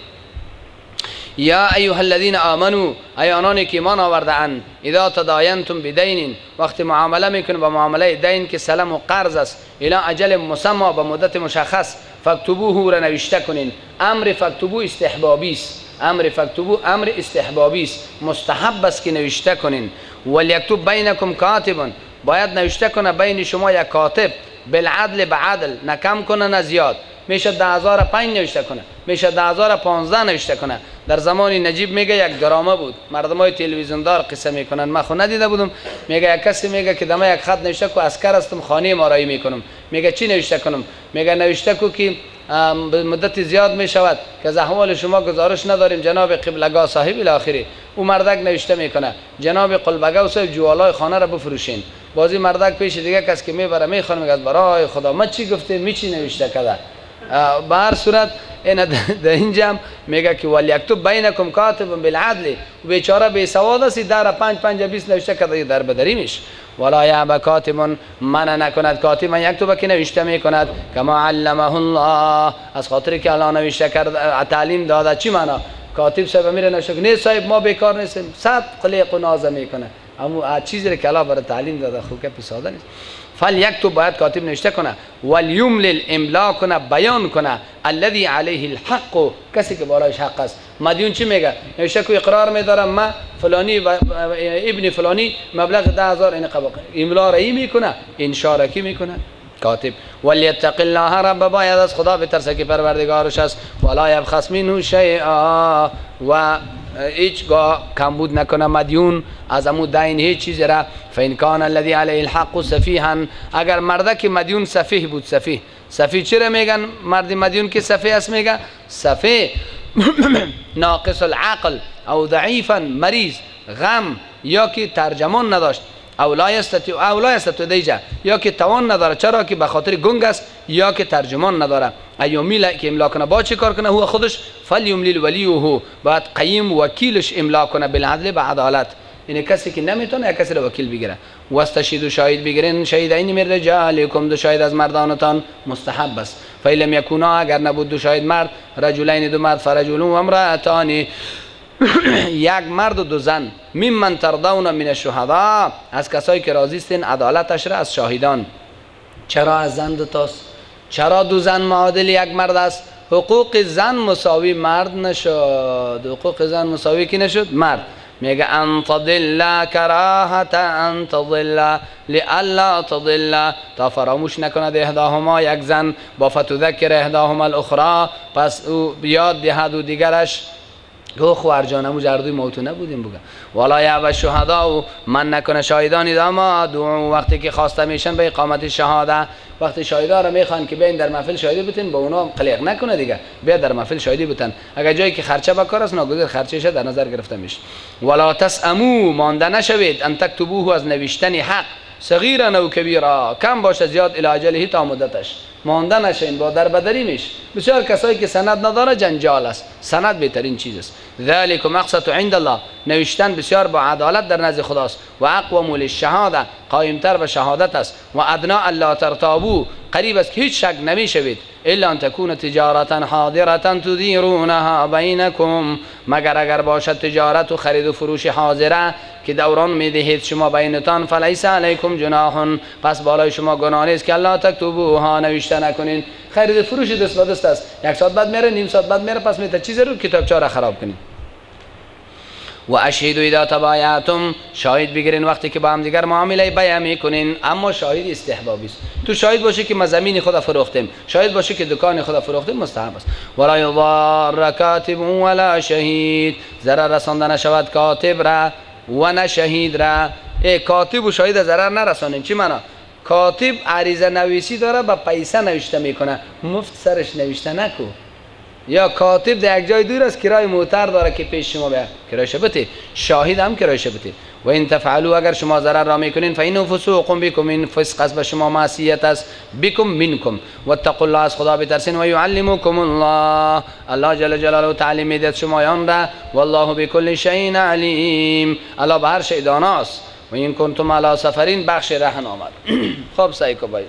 یا ایها الذین آمنو، ای آنانی که ایمان آورده اند، اذا تداینتم بدین، وقتی معامله میکنید با معامله دین که سلام و قرض است، الی اجل مسمى، به مدت مشخص، فاکتبوه را نوشته کنین. امر فاکتبو استحبابی است، امر فاکتبو امر استحبابی است، مستحب است که نوشته کنین. ولیکتب بینکم کاتب، باید نوشته کنه بین شما یک کاتب، بالعدل، به عدل، نه کم کنه نه زیاد. میشه ده هزار پنج نوشته کنه، میشه ده هزار پانزده نوشته کنه. در زمان نجیب میگه یک درامه بود، مردم های تلویزیون دار قصه میکنن، من خود ندیده بودم. میگه یک کسی میگه که دم یک خط نوشته کو اسکر هستم خانه مارایی میکنم. میگه چی نوشته کنم؟ میگه نوشته کو که به مدت زیاد میشود که از احوال شما گزارش نداریم جناب قبلگاه صاحب الاخری. او مردک نوشته میکنه جناب قلبگاه صاحب جوالای خانه را بفروشین. بازی مردک پیش دیگه کس که میبره میخوره، میگه برای خدا ما چی گفته، می چی نوشته کده. به هر صورت این در اینجا میگه که ولیکتب بینکم کاتب بالعدل، و بیچاره بی سواد است، در پنج پنج بیست نوشته کرده در بدری میش. ولا یعب کاتب، من نکند کاتب من یکتب که نوشته میکند، کما علمه الله، از خاطر که الله نوشته کرد تعلیم داده. چی معنا؟ کاتب صاحب میره نوشته نه صاحب ما بیکار نیستیم، صد قلیق و نازه میکنه، اما چیزی که الله برای تعلیم داده خوب که پیساده نیست. فلیکتب، باید کاتب نوشته کنه، ولیملل، املا کنه، بیان کنه، الذی علیه الحق، کسی که بالایش حق است. مدیون چی میگه؟ نوشته کو اقرار میدارم من فلانی و ابن فلانی مبلغ ده هزار این قبول، املا رایی میکنه، انشاء کی میکنه کاتب. ولیتق الله رب، باید از خدا بترسه که پروردگارش است. ولا یبخس منه شیئا، و هیچگاه کمبود نکنه مدیون از امو دین هیچ چیز را. فان کان الذی علیه الحق سفیها، اگر مردک مدیون سفیه بود. سفیه سفیه چرا میگن مرد مدیون که سفیه است؟ میگه سفیه ناقص العقل او ضعیفا، مریض، غم، یا که ترجمان نداشت، او لا یستطیع، او لا یستطیع دیجا، یا که توان نداره، چرا که به خاطر گنگ است، یا که ترجمان نداره. ایومیل که املا کنه، با چه کار کنه؟ هو خودش، فلیملیل ولیه، باید قیم وکیلش املا کنه، بالعدل، به عدالت. این کسی که نمیتونه کسی رو وکیل بگیره. واستشهدوا، شاهد بگیرین، شهیدین من رجالکم، دو شاهد از مردانتان، مستحب است. فإن یکونا، اگر نبود دو شاهد مرد، رجلین، دو مرد، فرجل و امرأتان، یک مرد و دو زن، ممن ترضون من الشهداء، از کسایی که راضی هستین عدالتش را از شاهدان. چرا از زن دو تاست؟ چرا دو زن معادل یک مرد است؟ حقوق زن مساوی مرد نشد. حقوق زن مساوی کی نشد؟ مرد. میگه ان تضل کراهت ان تضل لالا تضل، تا فراموش نکند احداهما، یک زن، با فتذکر احداهما الاخرى، پس او یاد دهد و دیگرش گو خوار جانمو جردوی موتو نبودیم بگم ولا یعب شهدا و من نکنه شاهدانی داما دعو وقتی که خواسته میشن به اقامت شهاده وقتی شاهدا رو میخوان که بیاین در محفل شاهدی بتین با اونا قلق نکنه دیگه بیا در محفل شاهدی بتن اگر جایی که خرچه بکار است ناگزیر خرچهش در نظر گرفته میشه ولا تسامو مانده نشوید ان تکتبوه از نوشتن حق صغیرا و کبیرا کم باشه زیاد الی اجله تا مدتش مانده نشین با در بدری میش بسیار کسایی که سند نداره جنجال است سند بهترین چیز است ذلک مقصد عند الله نوشتن بسیار با عدالت در نزد خداست و اقوم للشهاده قائمتر به شهادت است و ادنا الا ترتابو قریب است که هیچ شک نمیشوید الا ان تكون تجارتا حاضره تدیرونها بینکم مگر اگر باشد تجارت و خرید و فروش حاضره که دوران میدهید شما بینتان فلیس علیکم جناح پس بالای شما گناه نیست که الله تکتبوها نوشته نکنین خرید و فروش دست به دست است یک ساعت بعد میره نیم ساعت بعد میره پس میته چیزی رو کتابچه را خراب کنید و اشهدوا اذا تبایعتم شاهد بگیرین وقتی که با هم دیگر معامله بیع میکنین اما شاهد استحبابی است تو شاهد باشه که ما زمین خدا فروختیم شاهد باشه که دکان خدا فروختیم مستحب است ولا یضار کاتب ولا شهید ضرر رسانده نشود کاتب را و نه شهید را ای کاتب و شاهد ضرر نرسانین چی معنا کاتب عریضه نویسی داره با پیسه نوشته میکنه مفت سرش نوشته نکو یا کاتب در یک جای دور است کرای موتر داره که پیش شما بیا کرایش بده شاهد هم کرایش بده و این تفعلوا اگر شما ضرر را میکنین فإنه فسوق بكم این فسق است به شما معصیت است بكم منکم واتقوا الله از خدا بترسین و یعلمکم الله الله جل جلاله تعلیم میدهد شما آن را والله بكل شیء علیم الله به هر شی داناست و این کنتم علی سفرین بخش رهن آمد خب سایکو باید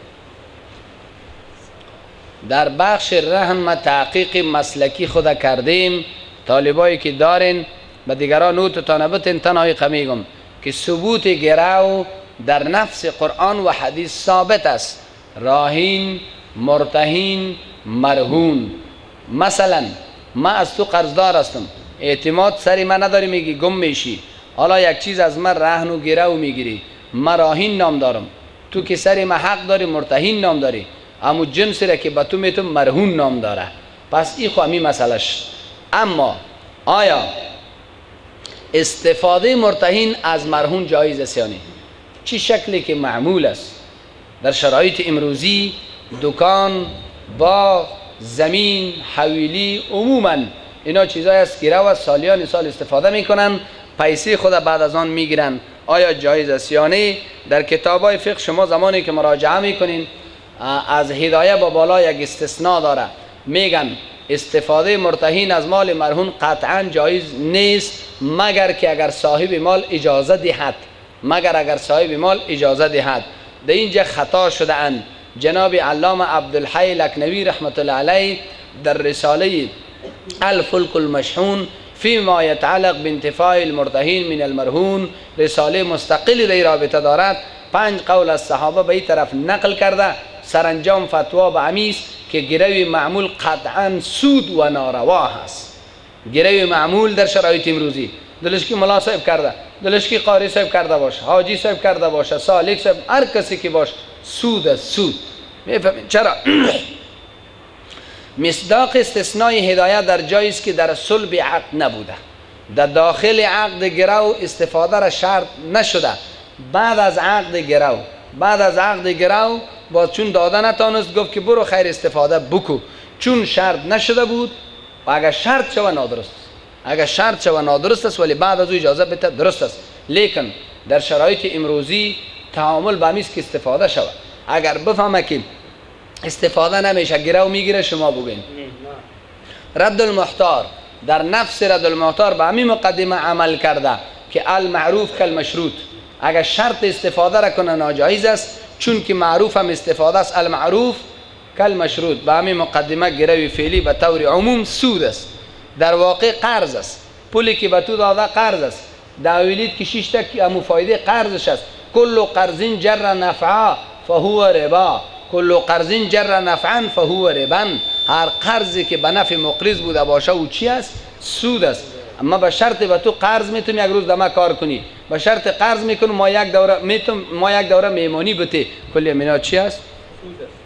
در بخش رهن ما تحقیق مسلکی خدا کردیم طالبایی که دارین و دیگران نوت تا نبتین تنهایی میگم که ثبوت گرو در نفس قرآن و حدیث ثابت است راهین مرتهین مرهون مثلا ما از تو قرضدار هستم اعتماد سری من نداری میگی گم میشی حالا یک چیز از من رهن و گرو میگیری من راهین نام دارم تو که سری ما حق داری مرتهین نام داری اما جنسی را که به تو میتون مرهون نام داره پس این خو همی مسئلهش اما آیا استفاده مرتهین از مرهون جایز است یا نه چی شکلی که معمول است در شرایط امروزی دکان باغ زمین حویلی عموما اینا چیزایی است که رو سالیان سال استفاده میکنن پیسه خود بعد از آن میگیرن آیا جایز است یا نه در کتابای فقه شما زمانی که مراجعه میکنین از هدایه با بالا یک استثناء داره میگن استفاده مرتهین از مال مرهون قطعا جایز نیست مگر که اگر صاحب مال اجازه دهد مگر اگر صاحب مال اجازه دهد در اینجا خطا شده اند جناب علامه عبدالحی لکنوی رحمت الله علیه در رساله الفلک المشحون فيما يتعلق بانتفاع المرتهین من المرهون رساله مستقلی در رابطه دارد پنج قول از صحابه به این طرف نقل کرده سرانجام فتوا به امیست که گروی معمول قطعا سود و ناروا هست گروی معمول در شرایط امروزی دلش که ملا صاحب کرده دلش که قاری صاحب کرده باشه حاجی صاحب کرده باشه سالک صاحب هر کسی که باشه سود است سود میفهمید چرا مصداق استثنای هدایت در جایی است که در صلب عقد نبوده در داخل عقد گرو استفاده را شرط نشده بعد از عقد گرو بعد از عقد گرو باز چون داده نتانست گفت که برو خیر استفاده بکو چون شرط نشده بود و اگر شرط شوه نادرست است اگر شرط شوه نادرست است ولی بعد از او اجازه بده درست است لیکن در شرایط امروزی تعامل به همیست که استفاده شوه اگر بفهمه که استفاده نمیشه گرو میگیره شما بگین رد المحتار در نفس رد المحتار به همین مقدمه عمل کرده که المعروف کالمشروط اگر شرط استفاده را کنه ناجایز است چون که معروف هم استفاده است المعروف کالمشروط به همین مقدمه گروی فعلی به طور عموم سود است در واقع قرض است پولی که به تو داده قرض است داویلیت که شش تا که همو فایده قرضش است کل قرض جر نفعا فهو ربا کل قرض جر نفعا فهو ربا هر قرضی که به نفع مقرض بوده باشه او چی است سود است اما به شرط به تو قرض میتونی یک روز دما کار کنی به شرط قرض میکنم ما یک دوره میتونم ما یک دوره میمانی بته کلی مینا چی است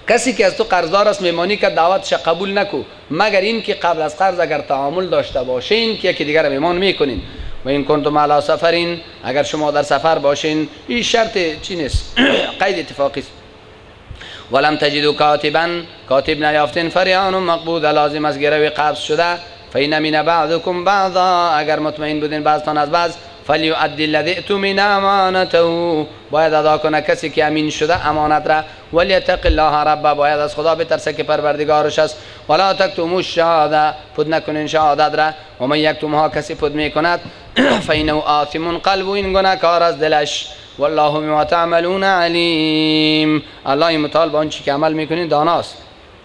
کسی که از تو قرضدار است میمانی که دعوتش قبول نکو مگر این که قبل از قرض اگر تعامل داشته باشین که یکی دیگر میمان میکنین. و این کنتم علی سفرین، اگر شما در سفر باشین، این شرط چی نیست قید اتفاقی است. ولم تجدوا کاتبا، کاتب نیافتین، فریان مقبوض، لازم از گروی قبض شده. فین من بعضکم بعضا، اگر مطمئن بودین بعضتان از بعض، فلیؤدی الذی اؤتمن امانته، باید ادا کنه کسی که امین شده امانت را. ولیتق الله رب، باید از خدا بترسه که پروردگارش است. ولا تکتموا الشهاده، پود نکنین شهادت را. و من یکتمها، کسی پود میکند، فینه آثم قلب، این گناهکار از دلش. والله بما تعملون علیم، الله متعال با آنچه که عمل میکنین داناست.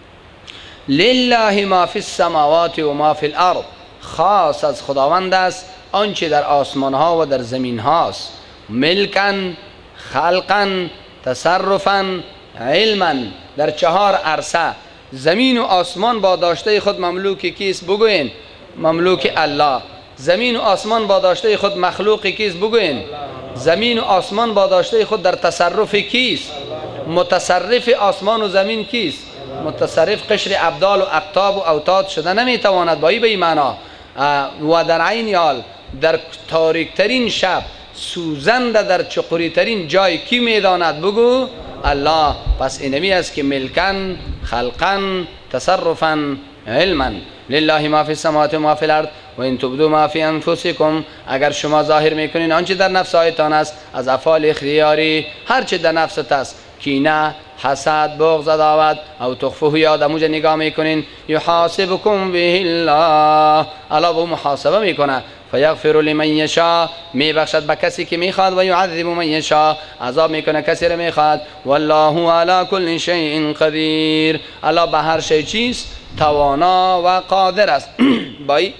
لله ما فی السماوات و ما فی الارض، خاص از خداوند است آنچه در آسمان ها و در زمین هاست. ملکن، خلقن، تصرفا، علما، در چهار عرصه زمین و آسمان با داشته خود مملوک کیست؟ بگوین مملوک الله. زمین و آسمان با داشته خود مخلوق کیست؟ بگوین زمین و آسمان با داشته خود در تصرف کیست؟ متصرف آسمان و زمین کیست؟ متصرف قشر ابدال و اقطاب و اوتاد شده نمیتواند. با این به این معنا و در عین حال در تاریک ترین شب سوزنده در چقوری ترین جای کی میداند؟ بگو الله. پس اینمی است که ملکن، خلقن، تصرفا، علما. لله ما فی السماوات و ما فی الارض و ان تبدوا ما فی انفسکم، اگر شما ظاهر میکنین آنچه در نفس هایتان است از افعال اختیاری، هر چه در نفست است، کینه، حسد، بغض، عداوت، او تخفوه، یا دموج نگاه میکنین، یحاسبکم به الله، الله به محاسبه میکنه. فیغفر لمن یشاء، میبخشد به کسی که میخواد، و یعذب من یشاء، عذاب میکنه کسی را میخواد. والله علی کل شیء قدیر، الله به هر شی چیز توانا و قادر است. بای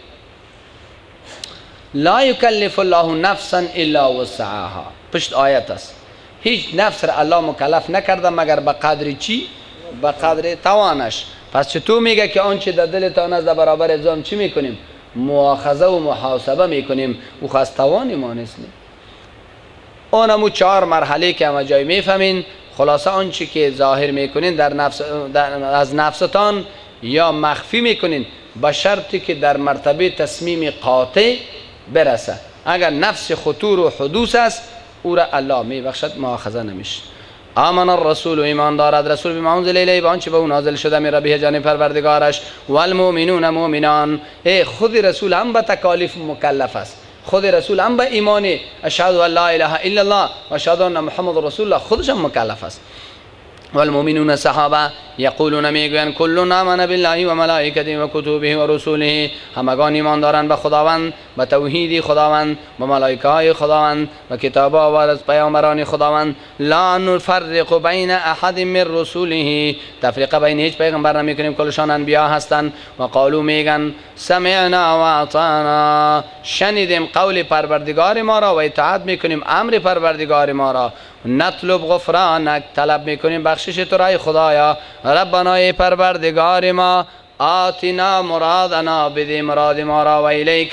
لا یکلف الله نفسا الا وسعها، پشت آیت است. هیچ نفس را الله مکلف نکرده مگر به قدر چی؟ به قدر توانش. پس چطور میگه که آنچه در دلتان است در برابر ازام چی میکنیم؟ مؤاخذه و محاسبه میکنیم. او خواست توانی ما نیست. اونمو چهار مرحله که همه جای میفهمین. خلاصه آنچه که ظاهر میکنین در نفس در از نفستان یا مخفی میکنین به شرطی که در مرتبه تصمیم قاطع برسه. اگر نفس خطور و حدوث است او را الله میبخشد، مؤاخذه نمیشه. آمن الرسول، ایمان دارد رسول بما انزل الیه، به آنچه به او نازل شده می ربه جانب پروردگارش. والمؤمنون، مؤمنان، ای خود رسول هم به تکالیف مکلف است. خود رسول هم به ایمان اشهد ان لا اله الا الله و اشهد ان محمد رسول الله خودش هم مکلف است. والمؤمنون، صحابه، یقولون، میگویند کل آمن بالله و ملائکته و کتبه و رسوله، همگان ایمان دارند به خداوند، به توحید خداوند، به ملائکه های خداوند، به کتاب و پیامبران خداوند. لا نفرق بین احد من رسوله، تفریق بین هیچ پیغمبر نمیکنیم، کلشان انبیا هستند. و قالو، میگن سمعنا و اطعنا، شنیدیم قول پروردگار ما را و اطاعت میکنیم امر پروردگار ما را. نطلب غفرانک، طلب میکنیم بخشش تو رای خدایا. ربنا، پروردگار ما، آتنا مرادنا، بده مراد ما را، و الیک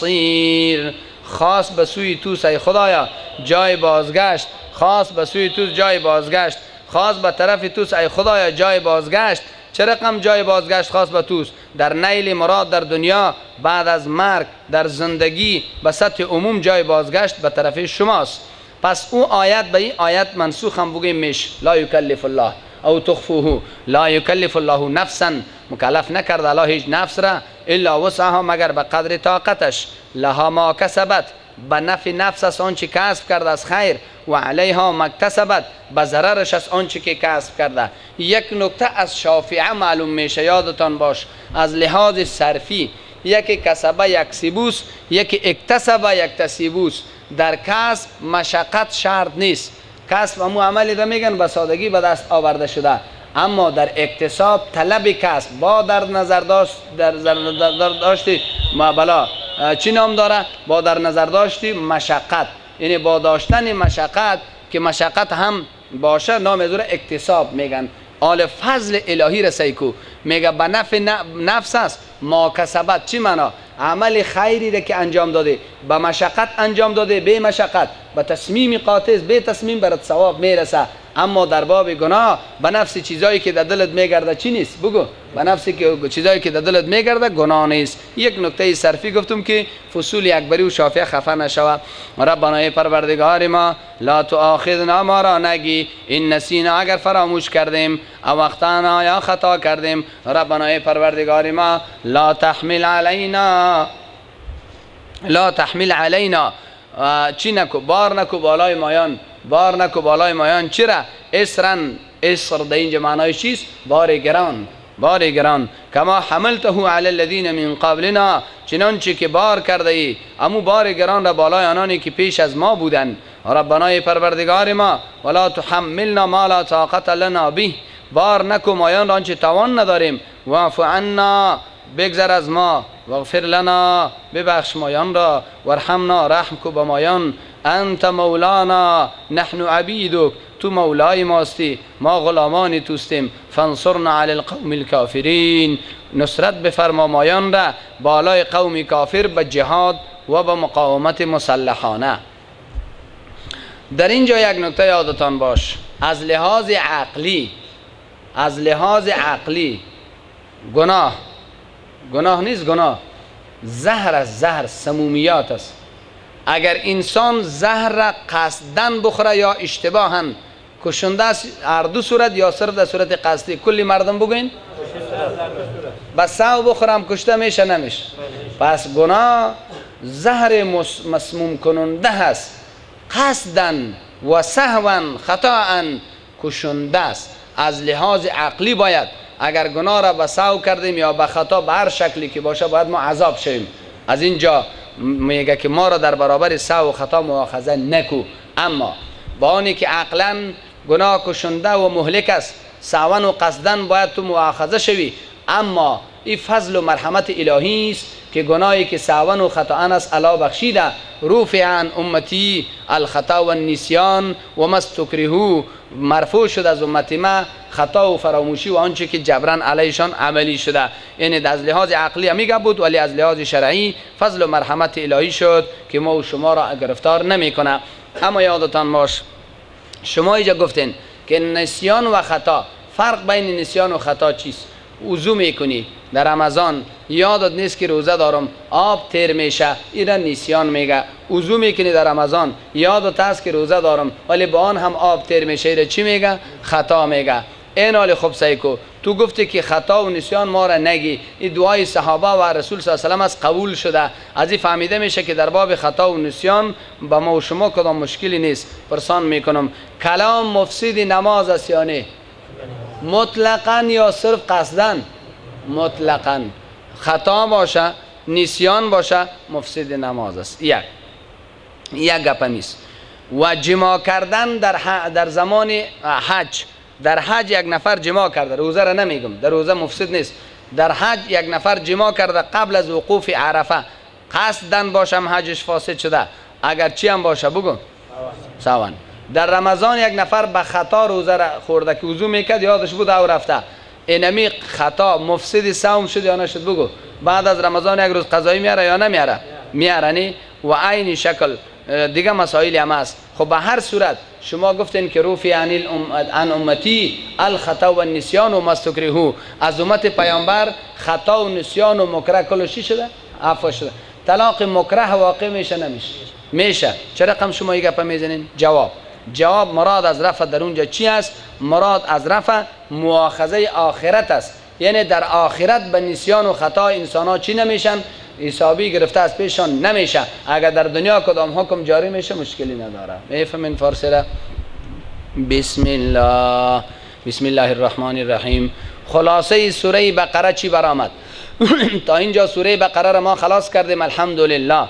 المصیر، خاص به سوی تو ای خدایا جای بازگشت، خاص به سوی تو جای بازگشت، خاص به طرف تو ای خدایا جای بازگشت. چه رقم جای بازگشت خاص به توست؟ در نیل مراد در دنیا، بعد از مرگ در زندگی به سطح عموم جای بازگشت به طرف شماست. پس او آیت به این آیت منسوخ هم بگیم میش. لا یکلف الله او تخفوه، لا یکلف الله نفسا، مکلف نکرد الله هیچ نفس را، الا وسعها، مگر به قدر طاقتش. لها ما کسبت، به نفع نفس از آنچه کسب کرده از خیر، و علیها ما اکتسبت، به ضررش از آنچه که کسب کرده. یک نکته از شافعه معلوم میشه، یادتان باش، از لحاظ صرفی یکی کسبه یک سیبوس، یکی اکتسبه یک تسیبوس. در کسب مشقت شرط نیست، کسب همون عملی را میگن به سادگی به دست آورده شده، اما در اکتساب طلب کسب با در نظر داشت در نظر داشتی ما بلا چی نام داره؟ با در نظر داشتی مشقت، یعنی با داشتن مشقت که مشقت هم باشه نام از اکتساب میگن. آل فضل الهی رسی کو میگه به نفع نفس است. ما کسبت چی معنا؟ عمل خیری را که انجام داده به مشقت انجام داده، به مشقت، به تصمیم قاطع به تصمیم برات ثواب میرسه. اما در باب گناه به نفس چیزایی که در دلت میگرده چی نیست؟ بگو. به نفس چیزایی که در دلت میگرده گناه نیست. یک نکته صرفی گفتم که فصول اکبری و شافعی خفه نشود. ربنا پروردگار ما لا تؤاخذنا، ما را نگی این نسینا اگر فراموش کردیم، او اخطانا یا خطا کردیم. ربنا پروردگار ما لا تحمل علینا لا تحمل علینا چی نکو، بار نکو بالای مایان، بار نکو بالای مایان. چرا؟ اسرن، اسر در اینجا معنای چیست؟ بار گران، بار گران. کما حملته علی الذین من قبلنا، چنانچه که بار کرده ای امو بار گران را بالای آنانی که پیش از ما بودن. ربنا پروردگار ما ولا تحملنا ما لا طاقت لنا به، بار نکو مایان را آنچه توان نداریم. واعف عنا، بگذر از ما. واغفر لنا، ببخش مایان را. وارحمنا، رحم کو به مایان. انت مولانا نحن عبیدک، تو مولای ماستی، ما غلامان توستیم. فانصرنا علی القوم الکافرین، نصرت بفرما مایان را بالای قوم کافر به جهاد و به مقاومت مسلحانه. در اینجا یک نکته یادتان باش، از لحاظ عقلی، از لحاظ عقلی گناه گناه نیست، گناه زهر است، زهر سمومیات است. اگر انسان زهر را قصدن بخوره یا اشتباها کشنده است، هر دو صورت یا صرف در صورت قصدی. کلی مردم بگوین بس سو بخورم کشته میشه نمیشه. پس گناه زهر مسموم کننده هست، قصدن و سهوا خطاا کشنده است. از لحاظ عقلی باید اگر گناه را به سهو کردیم یا به خطا به هر شکلی که باشه باید ما عذاب شویم. از اینجا میگه که ما را در برابر سهو و خطا مؤاخذه نکو. اما با آنی که عقلا گناه کشنده و مهلک است، سهوا و قصدن باید تو مؤاخذه شوی. اما این فضل و مرحمت الهی است که گناهی که سهوا و خطا است الله بخشیده. رفع عن امتی الخطا و النسیان و ما استکرهوا، مرفوع شد از امت ما خطا و فراموشی و آنچه که جبران علیشان عملی شده. یعنی از لحاظ عقلی میگه بود، ولی از لحاظ شرعی فضل و مرحمت الهی شد که ما و شما را گرفتار نمیکنه. اما یادتان باش شما اینجا گفتین که نسیان و خطا، فرق بین نسیان و خطا چیست؟ وضو میکنی در رمضان یادت نیست که روزه دارم، آب تیر میشه، اینا نسیان میگه. وضو میکنی در رمضان یادت هست که روزه دارم ولی با آن هم آب تیر میشه، اینا چی میگه؟ خطا میگه. این حال خوب سیکو تو گفتی که خطا و نسیان ما را نگی. این دعای صحابه و رسول صلی الله علیه و آله از قبول شده. از این فهمیده میشه که در باب خطا و نسیان با ما و شما کدام مشکلی نیست. پرسان میکنم کلام مفسد نماز است یا نه؟ مطلقاً یا صرف قصدن؟ مطلقاً. خطا باشه نسیان باشه مفسد نماز است. یک یک گپ نیست. و جماع کردن در در زمان حج، در حج یک نفر جماع کرده، روزه را نمیگم، در روزه مفسد نیست. در حج یک نفر جماع کرده قبل از وقوف عرفه، قصدن باشم حجش فاسد شده، اگر چی هم باشه بگو سوان. در رمضان یک نفر به خطا روزه را خورده که وضو میکرد یادش بود او رفته، اینمی خطا مفسد صوم شد یا نشد بگو. بعد از رمضان یک روز قضایی میاره یا نمیاره؟ میاره نی. و عین شکل دیگه مسائل هم است. خب به هر صورت شما گفتین که رفع عن امتی الخطا و النسیان و ما استکرهوا، از امت پیامبر خطا و نسیان و مکره کلشی شده، عفو شده. طلاق مکره واقع میشه نمیشه؟ میشه. چرا رقم شما یک گپ میزنین؟ جواب جواب مراد از رفع در اونجا چی است؟ مراد از رفع مؤاخذه آخرت است. یعنی در آخرت به نسیان و خطا انسان ها چی نمیشن؟ حسابی گرفته از پیشان نمیشه. اگر در دنیا کدام حکم جاری میشه مشکلی نداره. میفهمین فارسی را؟ بسم الله بسم الله الرحمن الرحیم. خلاصه سوره بقره چی برآمد؟ تا اینجا سوره بقره را ما خلاص کردیم الحمدلله.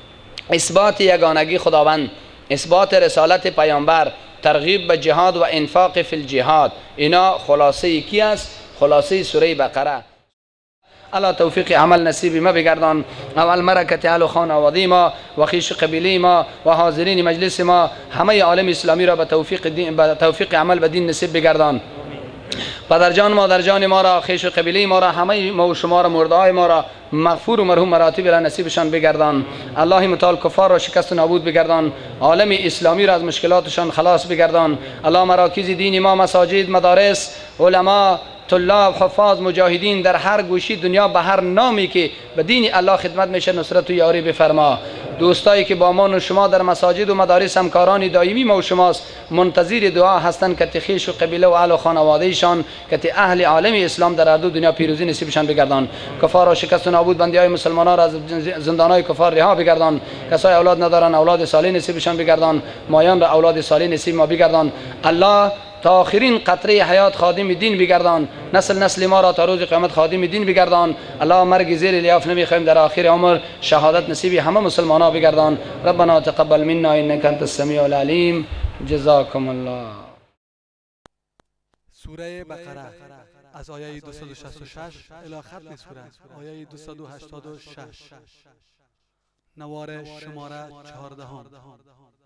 اثبات یگانگی خداوند، اثبات رسالت پیامبر، ترغیب به جهاد و انفاق فی الجهاد، اینا خلاصه کی است؟ خلاصه سوره بقره. الله توفیق عمل نصیب ما بگردان. اول مرکت اهل خانواده ما و خویش قبیله ما و حاضرین مجلس ما همه عالم اسلامی را به توفیق دین، به توفیق عمل به دین نصیب بگردان. پدرجان مادرجان ما را، خیش و قبیله ما را، همه ما و شما را، مرده های ما را مغفور و مرحوم مراتب را نصیبشان بگردان. الله متعال کفار را شکست و نابود بگردان، عالم اسلامی را از مشکلاتشان خلاص بگردان. الله مراکز دین ما، مساجد، مدارس، علما، طلاب، حفاظ، مجاهدین در هر گوشی دنیا به هر نامی که به دین الله خدمت میشه نصرت و یاری بفرما. دوستایی که با ما و شما در مساجد و مدارس همکاران دائمی ما و شماست منتظر دعا هستند که تخیش و قبیله و اهل و خانوادهشان که اهل عالم اسلام در هر دو دنیا پیروزی نصیبشان بگردان. کفار را شکست و نابود، بندی های مسلمانان را از زندانهای کفار رها بگردان. کسای اولاد ندارن اولاد صالح نصیبشان بگردان، مایان را اولاد صالح نصیب ما بگردان. الله تا آخرین قطره حیات خادم دین بگردان، نسل نسل ما را تا روز قیامت خادم دین بگردان. الله مرگ زیر لیاف نمیخوایم، در آخر عمر شهادت نصیب همه مسلمانان بگردان. ربنا تقبل منا انك انت السمیع العلیم. جزاکم الله. سوره بقره از آیه دویست و شصت و شش الی ختم سوره آیه دویست و هشتاد و شش. نوار شماره چهاردهم.